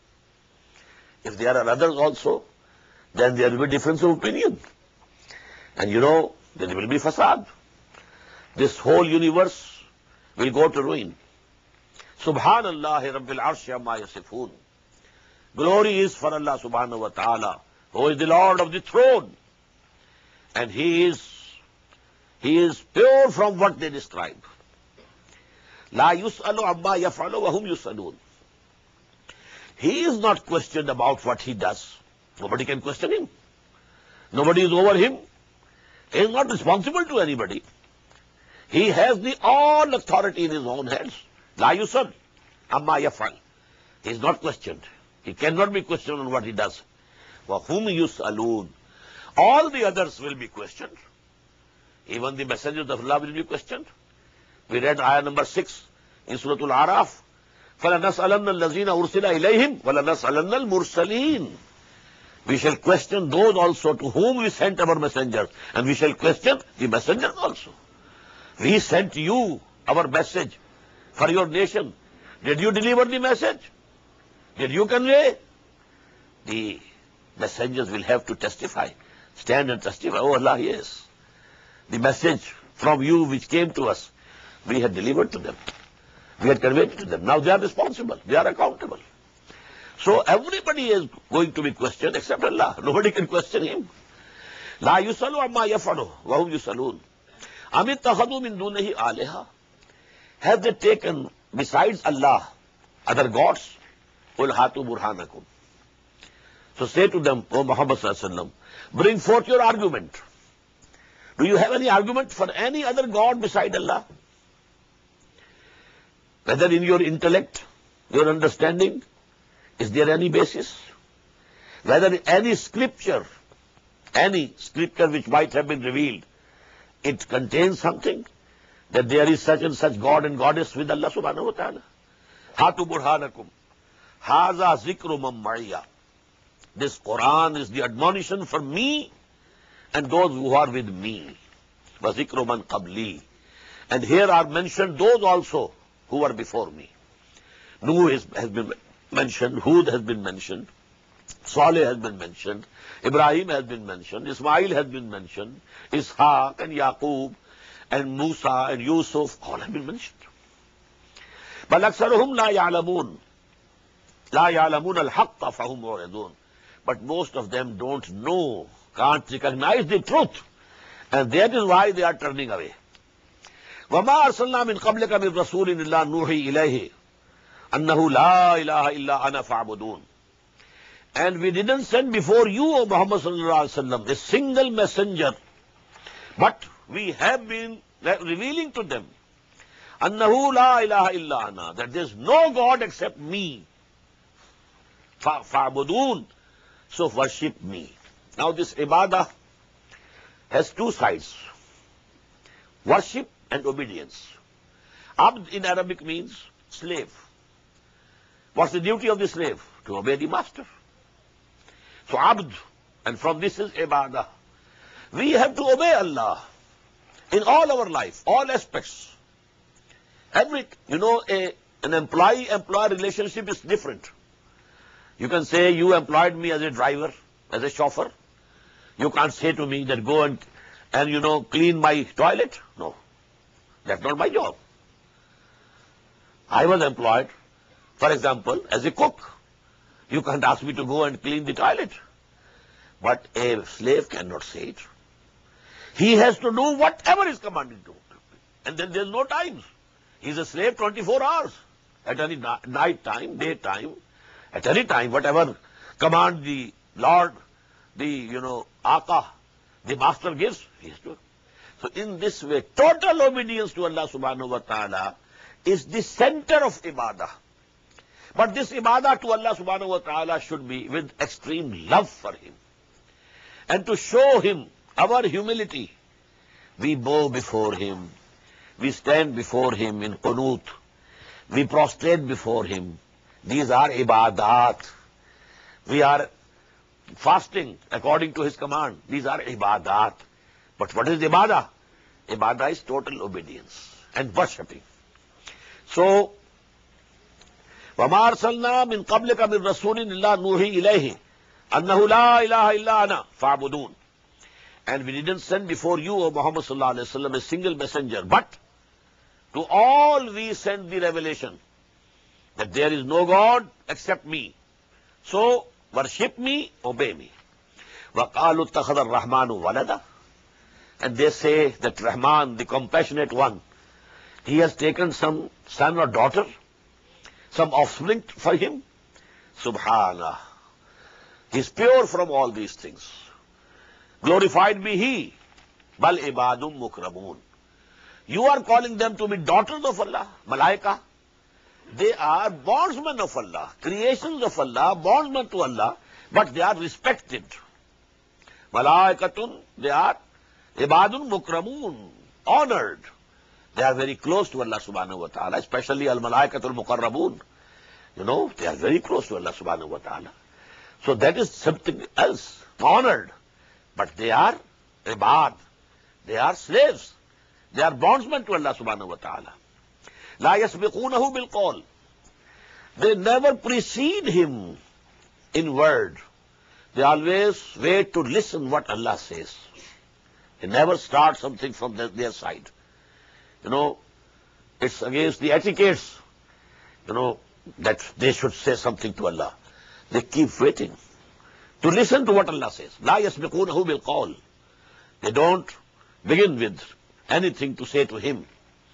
If there are others also, then there will be difference of opinion. And you know, there will be fasad. This whole universe will go to ruin. Subhanallahi Rabbil Arshi amma yasifun. Glory is for Allah subhanahu wa ta'ala, who is the Lord of the throne. And He is pure from what they describe. La yus'alu amma yaf'alu wa hum yus'alun. He is not questioned about what he does. Nobody can question him. Nobody is over him. He is not responsible to anybody. He has the all authority in his own hands. La yus'al amma yaf'al. He is not questioned. He cannot be questioned on what he does. Wa hum yus'alun. All the others will be questioned. Even the messengers of Allah will be questioned. We read ayah number 6 in Surah Al-Araf. فَلَنَسْأَلَنَّ الَّذِينَ أُرْسِلَ إِلَيْهِمْ وَلَنَسْأَلَنَّ الْمُرْسَلِينَ. We shall question those also to whom we sent our messengers, and we shall question the messengers also. We sent you our message for your nation. Did you deliver the message? Did you convey? The messengers will have to testify, stand and testify. Oh Allah, yes. The message from you which came to us, we had delivered to them. We had conveyed it to them. Now they are responsible. They are accountable. So everybody is going to be questioned except Allah. Nobody can question Him. La yusalu amma yafalu wa hum yusalun. Am ittakhadhu min dunihi aliha. Have they taken besides Allah other gods? Qul hatu burhanakum. So say to them, O Muhammad sallallahu alaihi wasallam, bring forth your argument. Do you have any argument for any other god beside Allah? Whether in your intellect, your understanding, is there any basis? Whether any scripture which might have been revealed, it contains something, that there is such and such God and Goddess with Allah subhanahu wa ta'ala. Hatu burhanakum. Haza zikru man ma'iya. This Quran is the admonition for me and those who are with me. Wa zikru man qabli. And here are mentioned those also who were before me. Nuh has been mentioned, Hud has been mentioned, Saleh has been mentioned, Ibrahim has been mentioned, Ismail has been mentioned, Ishaq and Yaqub and Musa and Yusuf, all have been mentioned. But أَكْثَرُهُمْ لَا يَعْلَمُونَ الْحَقَّ فَهُمْ مُعْرِضُونَ. But most of them don't know, can't recognize the truth, and that is why they are turning away. وَمَا أَرْسَلْنَا مِنْ قَبْلِكَ مِنْ رَسُولٍ إِلَّا نُوحِي إِلَيْهِ أَنَّهُ لَا إِلَهَ إِلَّا أَنَا فَاعْبُدُونَ. And we didn't send before you, O Muhammad sallallahu alaihi wasallam, a single messenger, but we have been revealing to them, أَنَّهُ لَا إِلَهَ إِلَّا أَنَا, that there is no God except me. فَاعْبُدُونَ, so worship me. Now this ibadah has two sides, worship and obedience. Abd in Arabic means slave. What's the duty of the slave? To obey the master. So abd, and from this is ibadah. We have to obey Allah in all our life, all aspects. An employee-employer relationship is different. You can say, you employed me as a driver, as a chauffeur. You can't say to me that go and clean my toilet. No, that's not my job. I was employed, for example, as a cook. You can't ask me to go and clean the toilet. But a slave cannot say it. He has to do whatever is commanded to. And then there's no time. He's a slave 24 hours. At any night time, daytime, at any time, whatever command the Lord, the Aka, the master gives, he has to. So in this way, total obedience to Allah subhanahu wa ta'ala is the center of ibadah. But this ibadah to Allah subhanahu wa ta'ala should be with extreme love for Him. And to show Him our humility, we bow before Him, we stand before Him in qunut, we prostrate before Him. These are ibadat. We are fasting according to His command. These are ibadat. But what is ibadah? Ibadah is total obedience and worshipping. So, وَمَا أَرْسَلْنَا مِنْ قَبْلِكَ مِنْ رَسُولٍ إِلَّا نُوحِي إِلَيْهِ أَنَّهُ لَا إِلَهَ إِلَّا أَنَا فَاعْبُدُونَ. And we didn't send before you, O Muhammad sallallahu alaihi wasallam, a single messenger, but to all we send the revelation that there is no God except me. So, worship me, obey me. وَقَالُوا اتَّخَذَ الرَّحْمَنُ وَلَدًا. And they say that Rahman, the compassionate one, he has taken some son or daughter, some offspring for him. Subhanallah. He is pure from all these things. Glorified be He. Bal ibadum mukramun. You are calling them to be daughters of Allah, Malaika. They are bondsmen of Allah, creations of Allah, bondsmen to Allah, but they are respected. Malaikatun, they are ibadun mukramun, honored. They are very close to Allah subhanahu wa ta'ala, especially al-malaikatul muqarrabun. They are very close to Allah subhanahu wa ta'ala. So that is something else, honored. But they are ibad. They are slaves. They are bondsmen to Allah subhanahu wa ta'ala. La yasbiqunahu bil qawl. They never precede Him in word. They always wait to listen what Allah says. They never start something from their side. It's against the etiquettes, that they should say something to Allah. They keep waiting to listen to what Allah says. La yasbiqunahu bil qawl. They don't begin with anything to say to Him.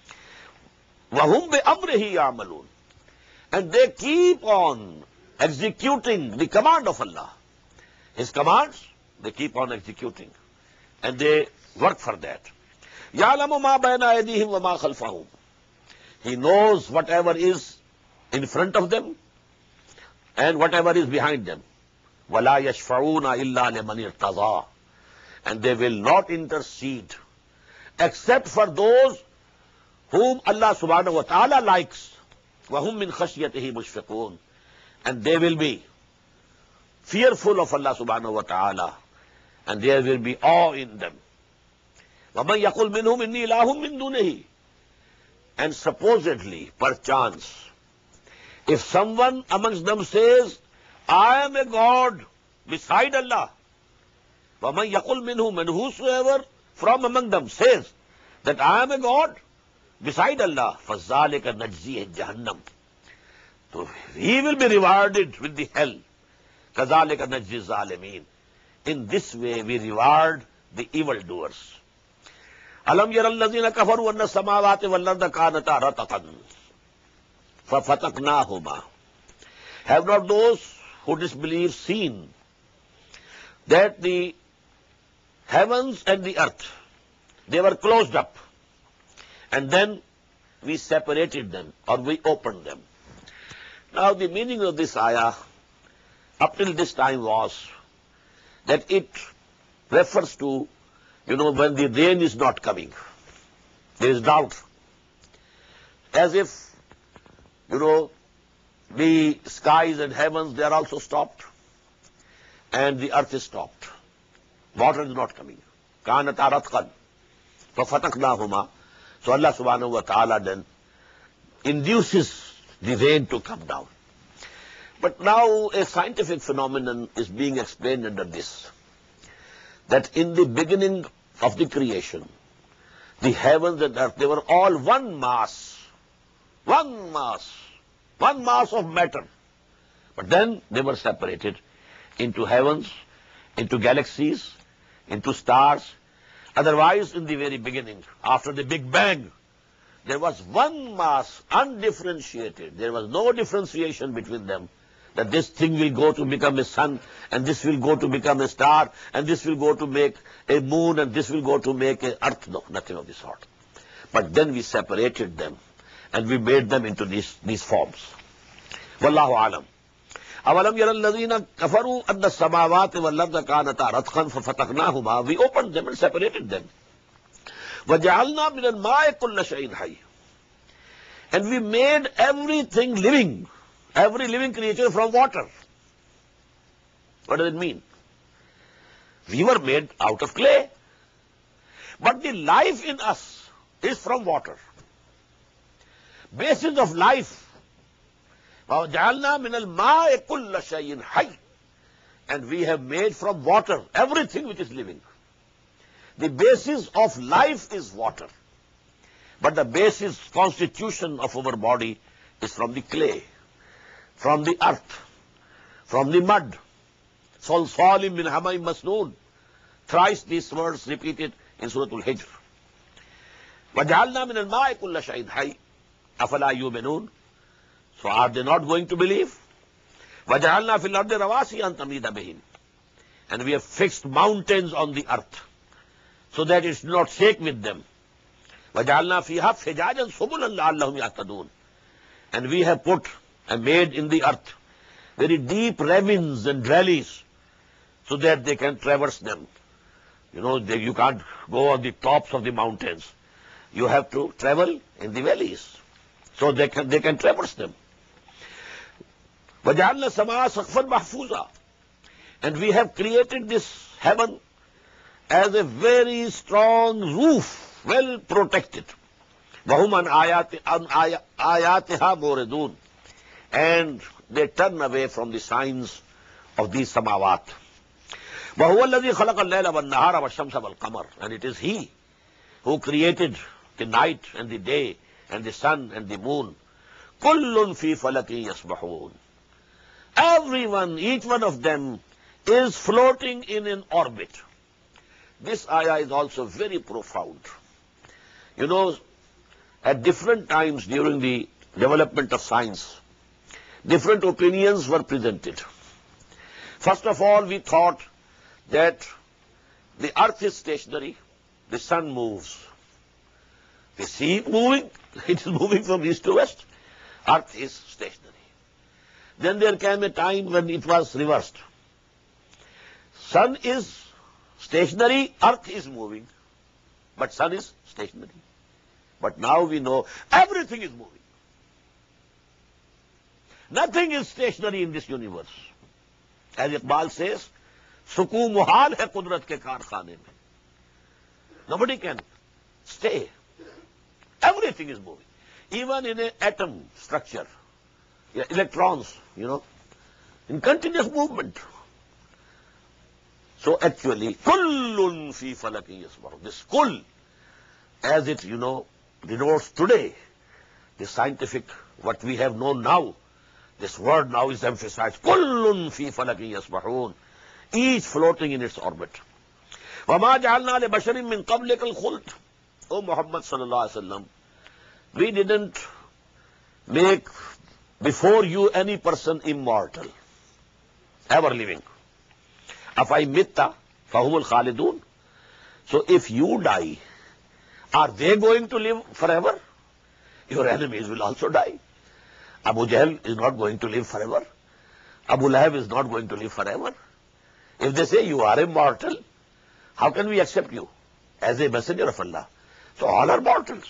وَهُمْ بِأَمْرِهِ يَعْمَلُونَ. And they keep on executing the command of Allah. His commands, they keep on executing. And they work for that. يَعْلَمُ مَا بَيْنَ أَيْدِيهِمْ وَمَا خَلْفَهُمْ. He knows whatever is in front of them and whatever is behind them. وَلَا يَشْفَعُونَ إِلَّا لِمَنِ ارْتَضَىٰ. And they will not intercede except for those whom Allah subhanahu wa ta'ala likes. وَهُمْ مِنْ خَشْيَتِهِ مُشْفِقُونَ. And they will be fearful of Allah subhanahu wa ta'ala, and there will be awe in them. وَمَنْ يَقُلْ مِنْهُمْ إِنِّي إِلَٰهٌ مِّن دُونِهِ. And supposedly, perchance, if someone amongst them says, I am a God beside Allah, وَمَنْ يَقُلْ مِنْهُمْ, and whosoever from among them says that I am a God beside Allah, فَذَلِكَ نَجْزِيهِ جَهَنَّمْ. So he will be rewarded with the hell. كَذَلِكَ نَجْزِي الظَّالِمِينَ. In this way we reward the evildoers. أَلَمْ يَرَ الَّذِينَ كَفَرُوا أَنَّ السَّمَاوَاتِ وَالْأَرْضَ كَانَتَا رَتْقًا فَفَتَقْنَاهُمَا. Have not those who disbelieve seen that the heavens and the earth, they were closed up, and then we separated them, or we opened them. Now the meaning of this ayah up till this time was that it refers to, when the rain is not coming. There is doubt. As if, the skies and heavens, they are also stopped, and the earth is stopped. Water is not coming. كانتا رتقا ففتقناهما. So Allah subhanahu wa ta'ala then induces the rain to come down. But now a scientific phenomenon is being explained under this, that in the beginning of the creation, the heavens and earth, they were all one mass of matter. But then they were separated into heavens, into galaxies, into stars. Otherwise, in the very beginning, after the Big Bang, there was one mass, undifferentiated. There was no differentiation between them, that this thing will go to become a sun, and this will go to become a star, and this will go to make a moon, and this will go to make an earth. No, nothing of the sort. But then we separated them, and we made them into these forms. Wallahu alam. أَوَلَمْ يَرَ الَّذِينَ كَفَرُوا أَنَّ السَّمَاوَاتِ وَالْأَرْضَ كَانَتَا رَتْقًا فَفَتَقْنَاهُمَا. We opened them and separated them. وَجَعَلْنَا مِنَ الْمَاءِ كُلَّ شَيْءٍ حَيٍّ. And we made everything living, every living creature from water. What does it mean? We were made out of clay. But the life in us is from water. Basis of life. وَجَعَلْنَا مِنَ الْمَاءِ كُلَّ شَيْءٍ حَيٍّ. And we have made from water everything which is living. The basis of life is water. But the basis, constitution of our body is from the clay, from the earth, from the mud. صَلْصَالٍ مِّنْ حَمَإٍ مَسْنُونٍ. Thrice these words repeated in Surah Al-Hijr. وَجَعَلْنَا مِنَ الْمَاءِ كُلَّ شَيْءٍ حَيٍّ أَفَلَا يُؤْمِنُونَ. So are they not going to believe? وَجَعَلْنَا فِي الْأَرْضِ رَوَاسِيَ أَن تَمِيدَ بِهِمْ. And we have fixed mountains on the earth, so that it should not shake with them. وَجَعَلْنَا فِيهَا فِجَاجًا سُبُلًا لَعَلَّهُمْ يَهْتَدُونَ. And we have put and made in the earth very deep ravines and valleys, so that they can traverse them. You can't go on the tops of the mountains. You have to travel in the valleys, so they can traverse them. وَجَعَلْنَا السَّمَاءَ سَقْفًا مَحْفُوظًا. And we have created this heaven as a very strong roof, well protected. وَهُمْ عَنْ آيَاتِهَا مُورِدُونَ. And they turn away from the signs of these samawat. وَهُوَ الَّذِي خَلَقَ اللَّيْلَ وَالنَّهَارَ وَالشَّمْسَ وَالْقَمَرَ. And it is He who created the night and the day and the sun and the moon. كُلٌّ فِي فَلَكٍ يَسْبَحُونَ. Everyone, each one of them is floating in an orbit. This ayah is also very profound. At different times during the development of science, different opinions were presented. First of all, we thought that the earth is stationary, the sun moves. The sea moving, it is moving from east to west. Earth is stationary. Then there came a time when it was reversed. Sun is stationary, earth is moving, but sun is stationary. But now we know everything is moving. Nothing is stationary in this universe. As Iqbal says, सुकून मुहाल है कुदरत के कारखाने में. Nobody can stay. Everything is moving. Even in an atom structure, electrons, in continuous movement. So actually, kullun fi falaki yasbahu. This kull, as it, denotes today, the scientific, what we have known now, this word now is emphasized. Kullun fi falaki yasbahun. Each floating in its orbit. وَمَا جَعَلْنَا لِبَشَرٍ مِّن قَبْلِكَ الْخُلْدِ. O Muhammad sallallahu alaihi wasallam, we didn't make before you any person immortal, ever living. أَفَإِن مِتَّ فَهُمُ الْخَالِدُونَ. So if you die, are they going to live forever? Your enemies will also die. Abu Jahl is not going to live forever. Abu Lahab is not going to live forever. If they say you are immortal, how can we accept you as a messenger of Allah? So all are mortals.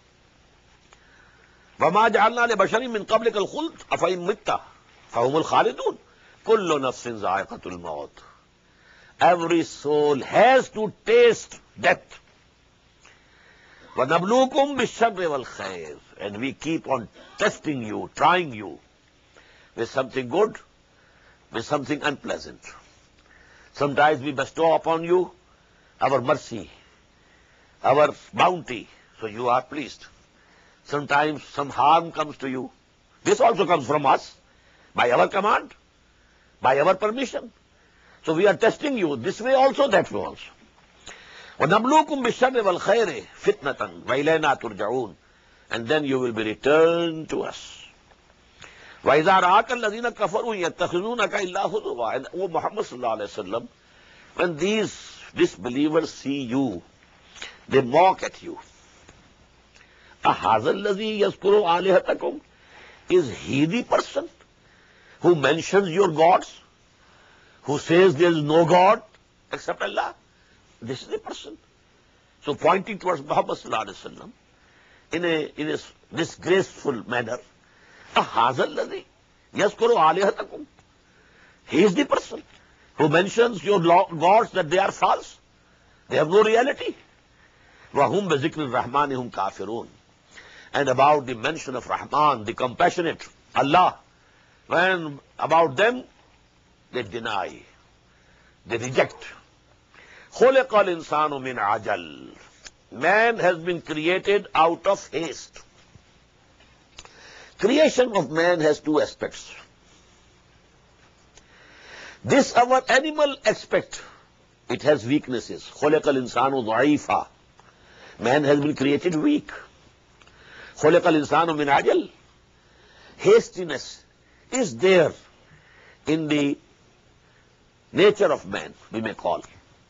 وَمَا جَعَلْنَا لِبَشَرٍ مِّن قَبْلِكَ الْخُلْدَ أَفَإِن مِتَّ فَهُمُ الْخَالِدُونَ كُلُّ نَفْسٍ ذَائِقَةُ الْمَوْتِ. Every soul has to taste death. وَنَبْلُوكُمْ بِالشَّرِّ وَالْخَيْرِ. And we keep on testing you, trying you with something good, with something unpleasant. Sometimes we bestow upon you our mercy, our bounty, so you are pleased. Sometimes some harm comes to you. This also comes from us, by our command, by our permission. So we are testing you this way also, that way also. وَنَبْلُوكُمْ بِالشَّرِّ وَالْخَيْرِ فِتْنَةً وَإِلَيْنَا تُرْجَعُونَ. And then you will be returned to us. وَإِذَا رَآكَ الَّذِينَ كَفَرُوا يَتَّخِذُونَكَ إِلَّا هُزُوًا. And O Muhammad sallallahu alayhi wa sallam, when these disbelievers see you, they mock at you. أَهَذَا الَّذِي يَذْكُرُ آلِهَتَكُمْ. Is he the person who mentions your gods, who says there is no God except Allah? This is the person. So pointing towards Muhammad sallallahu alayhi wa sallam in a disgraceful manner, أَهَذَا الَّذِي يَذْكُرُ آلِهَتَكُمْ. He is the person who mentions your gods that they are false. They have no reality. وَهُمْ بِذِكْرِ الرَّحْمَانِ هُمْ كَافِرُونَ. And about the mention of Rahman, the compassionate, Allah, when about them, they deny, they reject. خُلِقَ الْإِنسَانُ مِنْ عَجَلٍ. Man has been created out of haste. Creation of man has two aspects. This our animal aspect, it has weaknesses. خُلِقَ الْإِنسَانُ ضَعِيفًا. Man has been created weak. خُلِقَ الْإِنسَانُ مِنْ عَجَلٍ. Hastiness is there in the nature of man, we may call.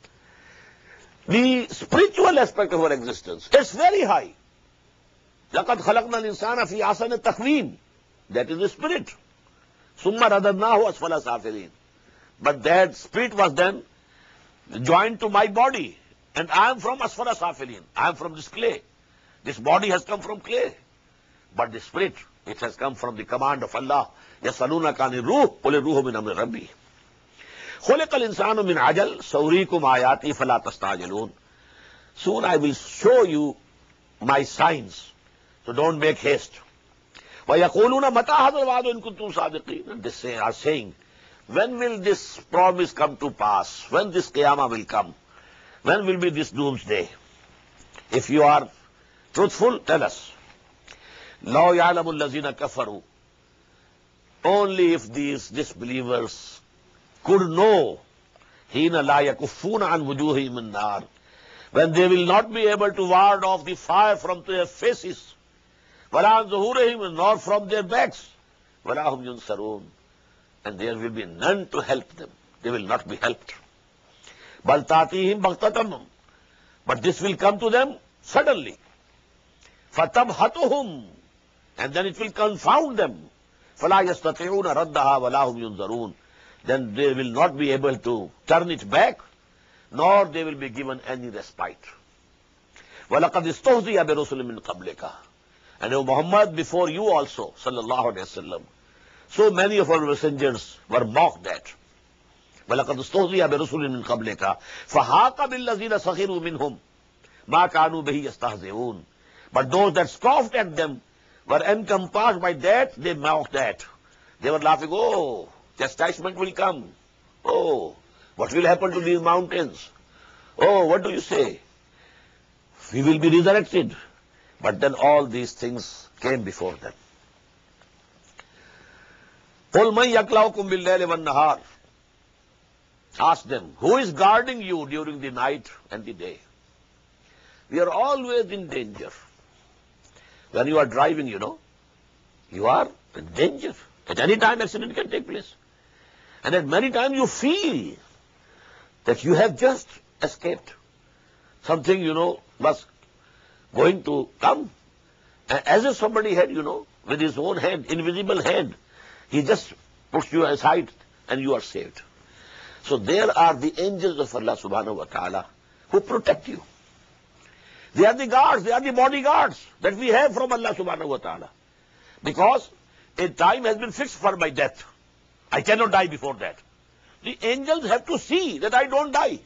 The spiritual aspect of our existence, it's very high. لَقَدْ خَلَقْنَا الْإِنسَانَ فِي أَحْسَنِ التَّقْوِيمِ. That is the spirit. ثُمَّ رَدَدْنَاهُ أَسْفَلَ سَافِلِينَ. But that spirit was then joined to my body. And I am from Asfala Safilin. I am from this clay. This body has come from clay. But the spirit, it has come from the command of Allah. يَسَأَلُونَكَ عَنِ الرُّوحِ قُلِ الرُّوحُ مِنْ أَمْرِ رَبِّي. خُلِقَ الْإِنسَانُ مِنْ عَجَلٍ سَأُرِيكُمْ آيَاتِي فَلَا تَسْتَعْجِلُونَ. Soon I will show you my signs. So don't make haste. وَيَقُولُونَ مَتَى هَذَا الْوَعْدُ إِن كُنتُمْ صَادِقِينَ. They are saying, when will this promise come to pass? When this Qiyamah will come? When will be this doomsday? If you are truthful, tell us. لَوْ يَعْلَمُ الَّذِينَ كَفَرُوا. Only if these disbelievers could know, حِينَ لَا يَكُفُّونَ عَنْ وُجُوهِهِمُ النَّارِ. When they will not be able to ward off the fire from their faces, وَلَا عَنْ ظُهُورِهِمْ, nor from their backs, وَلَا هُمْ يُنْصَرُونَ. And there will be none to help them. They will not be helped. بَلْ تَأْتِيهِمْ بَغْتَةً. But this will come to them suddenly. فَتَبْهَتُهُمْ. And then it will confound them. فَلَا يَسْتَطِعُونَ رَدَّهَا وَلَا هُمْ يُنْظَرُونَ. Then they will not be able to turn it back, nor they will be given any respite. وَلَقَدْ اسْتُهْزِئَ بِرُسُلٍ مِّن قَبْلِكَ. And O Muhammad, before you also, sallallahu alayhi wa sallam, so many of our messengers were mocked at. وَلَقَدْ اسْتُهْزِئَ بِرُسُلٍ مِّن قَبْلِكَ فَحَاقَ بِالَّذِينَ سَخِرُوا مِنْهُمْ مَا كَانُوا بِهِ يَسْتَهْزِئُونَ. But those that scoffed at them were encompassed by that, they mocked at. They were laughing, oh, chastisement will come. Oh, what will happen to these mountains? Oh, what do you say? We will be resurrected. But then all these things came before them. قُلْ مَنْ يَكْلَوْكُمْ بِاللَّيْلِ وَالنَّهَارِ. Ask them, who is guarding you during the night and the day? We are always in danger. When you are driving, you are in danger. At any time, accident can take place. And at many times you feel that you have just escaped. Something, was going to come. And as if somebody had, with his own hand, invisible hand, he just puts you aside and you are saved. So there are the angels of Allah subhanahu wa ta'ala who protect you. They are the guards, they are the bodyguards that we have from Allah subhanahu wa ta'ala. Because a time has been fixed for my death. I cannot die before that. The angels have to see that I don't die.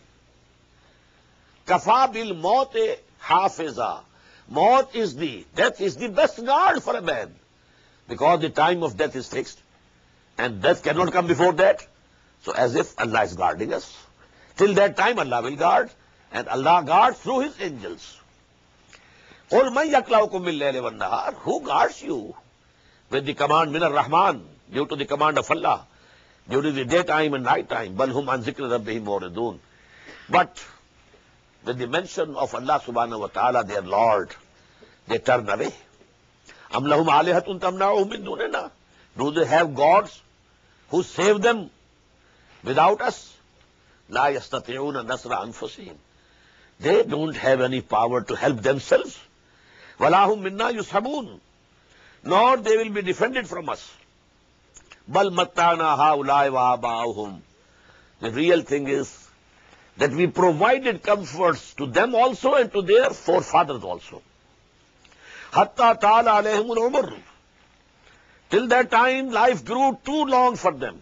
Kafa bil maut hafiza. Death is the best guard for a man. Because the time of death is fixed. And death cannot come before that. So as if Allah is guarding us. Till that time Allah will guard. And Allah guards through His angels. Qul man yaklaukum bil layli wan nahar. Who guards you? With the command min ar-Rahman, due to the command of Allah, during the daytime and night time. Bal hum an zikri rabbihim muridun. But with the mention of Allah subhanahu wa ta'ala, their Lord, they turn away. Am lahum alihatun tamna'uhum min dunina. Do they have gods who save them without us? La yastati'una nasra anfusihim. They don't have any power to help themselves. Walahum minna yushabun. Nor they will be defended from us. Bal mattana haulai wa aba'uhum. The real thing is that we provided comforts to them also and to their forefathers also. Hatta ta'ala alayhimul umr. Till that time, life grew too long for them.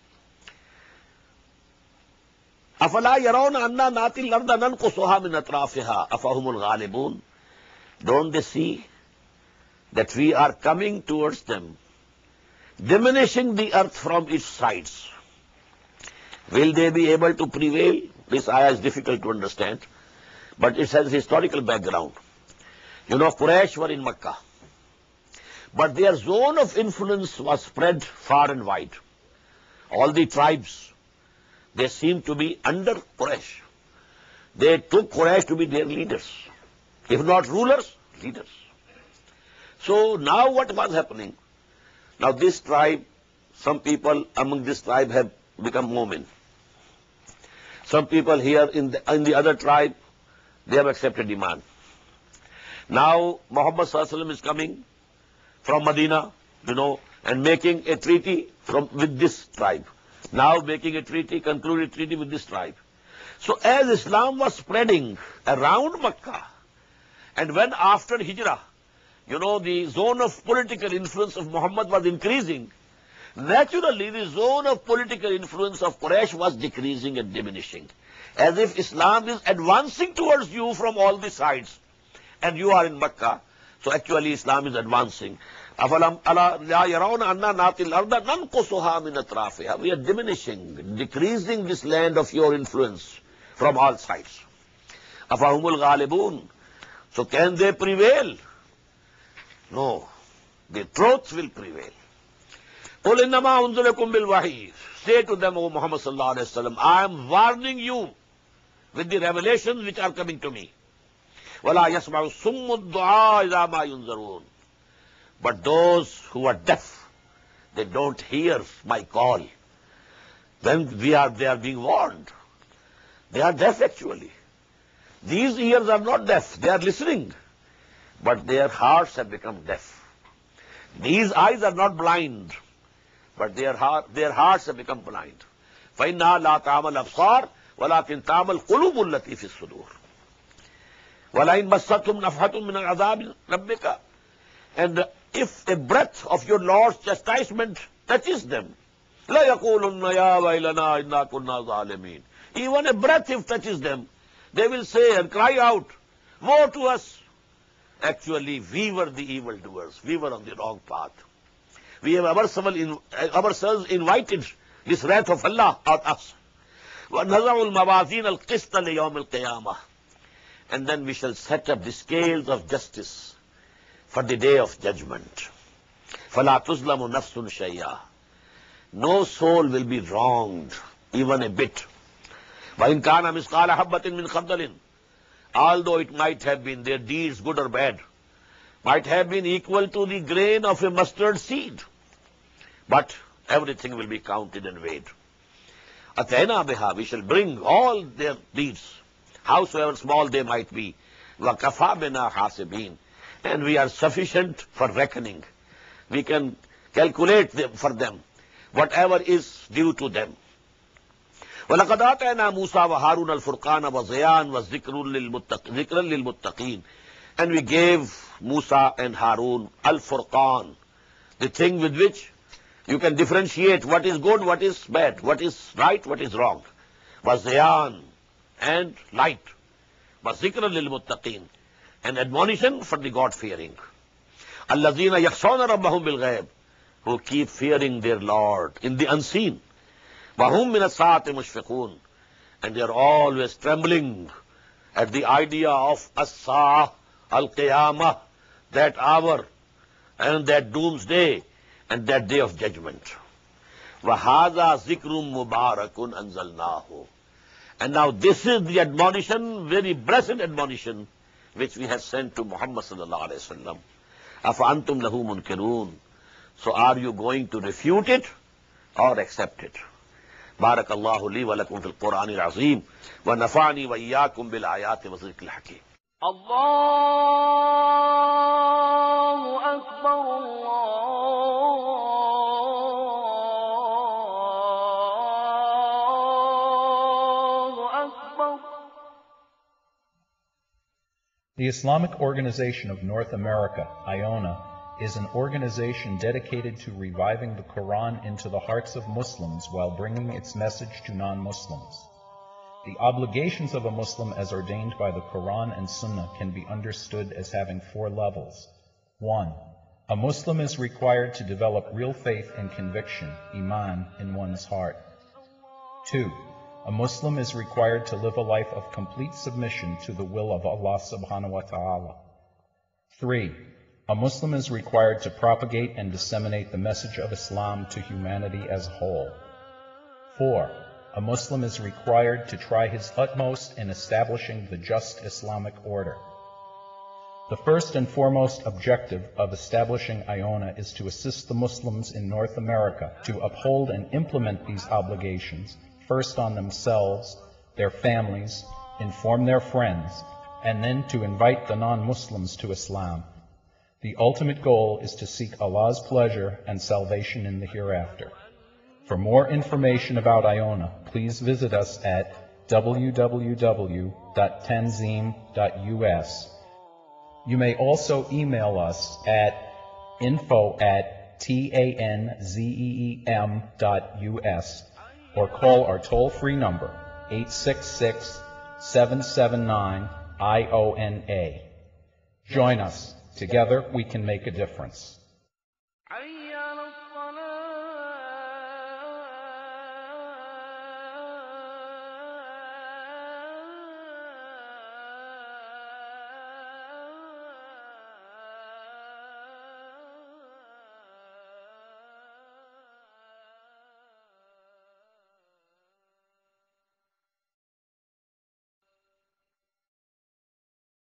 Afala yarawna anna natil larda nanqusuha min atrafiha afahumul ghalibun. Don't they see that we are coming towards them, diminishing the earth from its sides? Will they be able to prevail? This ayah is difficult to understand, but it has historical background. You know, Quraysh were in Makkah, but their zone of influence was spread far and wide. All the tribes, they seemed to be under Quraysh. They took Quraysh to be their leaders. If not rulers, leaders. So now what was happening? Now this tribe, some people among this tribe have become Mu'min. Some people here in the other tribe, they have accepted Iman. Now Muhammad Sallallahu Alaihi Wasallam is coming from Medina, and making a treaty with this tribe. Now making a treaty, concluded treaty with this tribe. So as Islam was spreading around Makkah, and when after Hijrah, the zone of political influence of Muhammad was increasing, naturally the zone of political influence of Quraysh was decreasing and diminishing. As if Islam is advancing towards you from all the sides. And you are in Makkah, so actually Islam is advancing. We are diminishing, decreasing this land of your influence from all sides. Afahumul ghalibun. So can they prevail? No. The truth will prevail. Qul innama unzirukum bil wahi. Say to them, O Muhammad sallallahu alaihi wasallam, I am warning you with the revelations which are coming to me. Wala yasma'u summu du'a idha ma yunzarun. But those who are deaf, they don't hear my call. Then they are being warned. They are deaf actually. These ears are not deaf, they are listening. But their hearts have become deaf. These eyes are not blind, but their hearts have become blind. فَإِنَّهَا لَا تَعْمَى الْأَبْصَارُ وَلَكِنْ تَعْمَى الْقُلُوبُ الَّتِي فِي الصُّدُورِ وَلَئِنْ مَسَّتْهُمْ نَفْحَةٌ مِنَ الْعَذَابِ رَبِّكَ. And if a breath of your Lord's chastisement touches them, لَيَقُولُنَّ يَا وَيْلَنَا إِنَّا كُنَّا ظَالِمِينَ. Even a breath if touches them, they will say and cry out, woe to us. Actually, we were the evildoers. We were on the wrong path. We have ourselves invited this wrath of Allah on us. وَنَزَعُ الْمَوَازِينَ الْقِسْطَ لِيَوْمِ الْقِيَامَةِ. And then we shall set up the scales of justice for the day of judgment. فَلَا تُظْلَمُ نَفْسٌ شَيْئًا. No soul will be wronged, even a bit. وَإِنْ كَانَ مِثْقَالَ حَبَّةٍ مِّنْ خَرْدَلٍ. Although it might have been, their deeds, good or bad, might have been equal to the grain of a mustard seed. But everything will be counted and weighed. Atayna biha, we shall bring all their deeds, howsoever small they might be. وَكَفَى بِنَا حَاسِبِينَ. And we are sufficient for reckoning. We can calculate for them whatever is due to them. وَلَقَدْ آتَيْنَا مُوسَى وَهَارُونَ الْفُرْقَانَ وَضِيَاءً وَذِكْرًا لِلْمُتَّقِينَ. And we gave Musa and Harun al-Furqan, the thing with which You can differentiate what is good, what is bad, what is right, what is wrong. وَزِيَانْ and light. وَذِكْرًا لِلْمُتَّقِينَ and admonition for the God-fearing. الَّذِينَ يَخْشَوْنَ رَبَّهُمْ بِالْغَيْبِ who keep fearing their Lord in the unseen. وَهُمْ مِنَ السَّاعَةِ مُشْفِقُونَ and they are always trembling at the idea of as-sa'ah, al-qiyamah, that hour and that doomsday and that day of judgment. وَهَذَا ذِكْرٌ مُبَارَكٌ أَنزَلْنَاهُ and now this is the admonition, very blessed admonition, which we have sent to Muhammad sallallahu alayhi wa sallam. أَفَأَنْتُمْ لَهُ مُنْكِرُونَ so are you going to refute it or accept it? بارك الله لي ولكم في القرآن العظيم ونفعني وإياكم بالآيات والذكر الحكيم. الله أكبر الله أكبر. The Islamic Organization of North America, IONA, is an organization dedicated to reviving the Quran into the hearts of Muslims while bringing its message to non-Muslims. The obligations of a Muslim as ordained by the Quran and Sunnah can be understood as having 4 levels. 1. A Muslim is required to develop real faith and conviction, iman, in one's heart. 2. A Muslim is required to live a life of complete submission to the will of Allah subhanahu wa ta'ala. 3. A Muslim is required to propagate and disseminate the message of Islam to humanity as a whole. 4. A Muslim is required to try his utmost in establishing the just Islamic order. The first and foremost objective of establishing IONA is to assist the Muslims in North America to uphold and implement these obligations, first on themselves, their families, inform their friends, and then to invite the non-Muslims to Islam. The ultimate goal is to seek Allah's pleasure and salvation in the hereafter. For more information about IONA, please visit us at www.tanzeem.us. You may also email us at info@tanzeem.us or call our toll-free number 866-779-IONA. Join us. Together we can make a difference.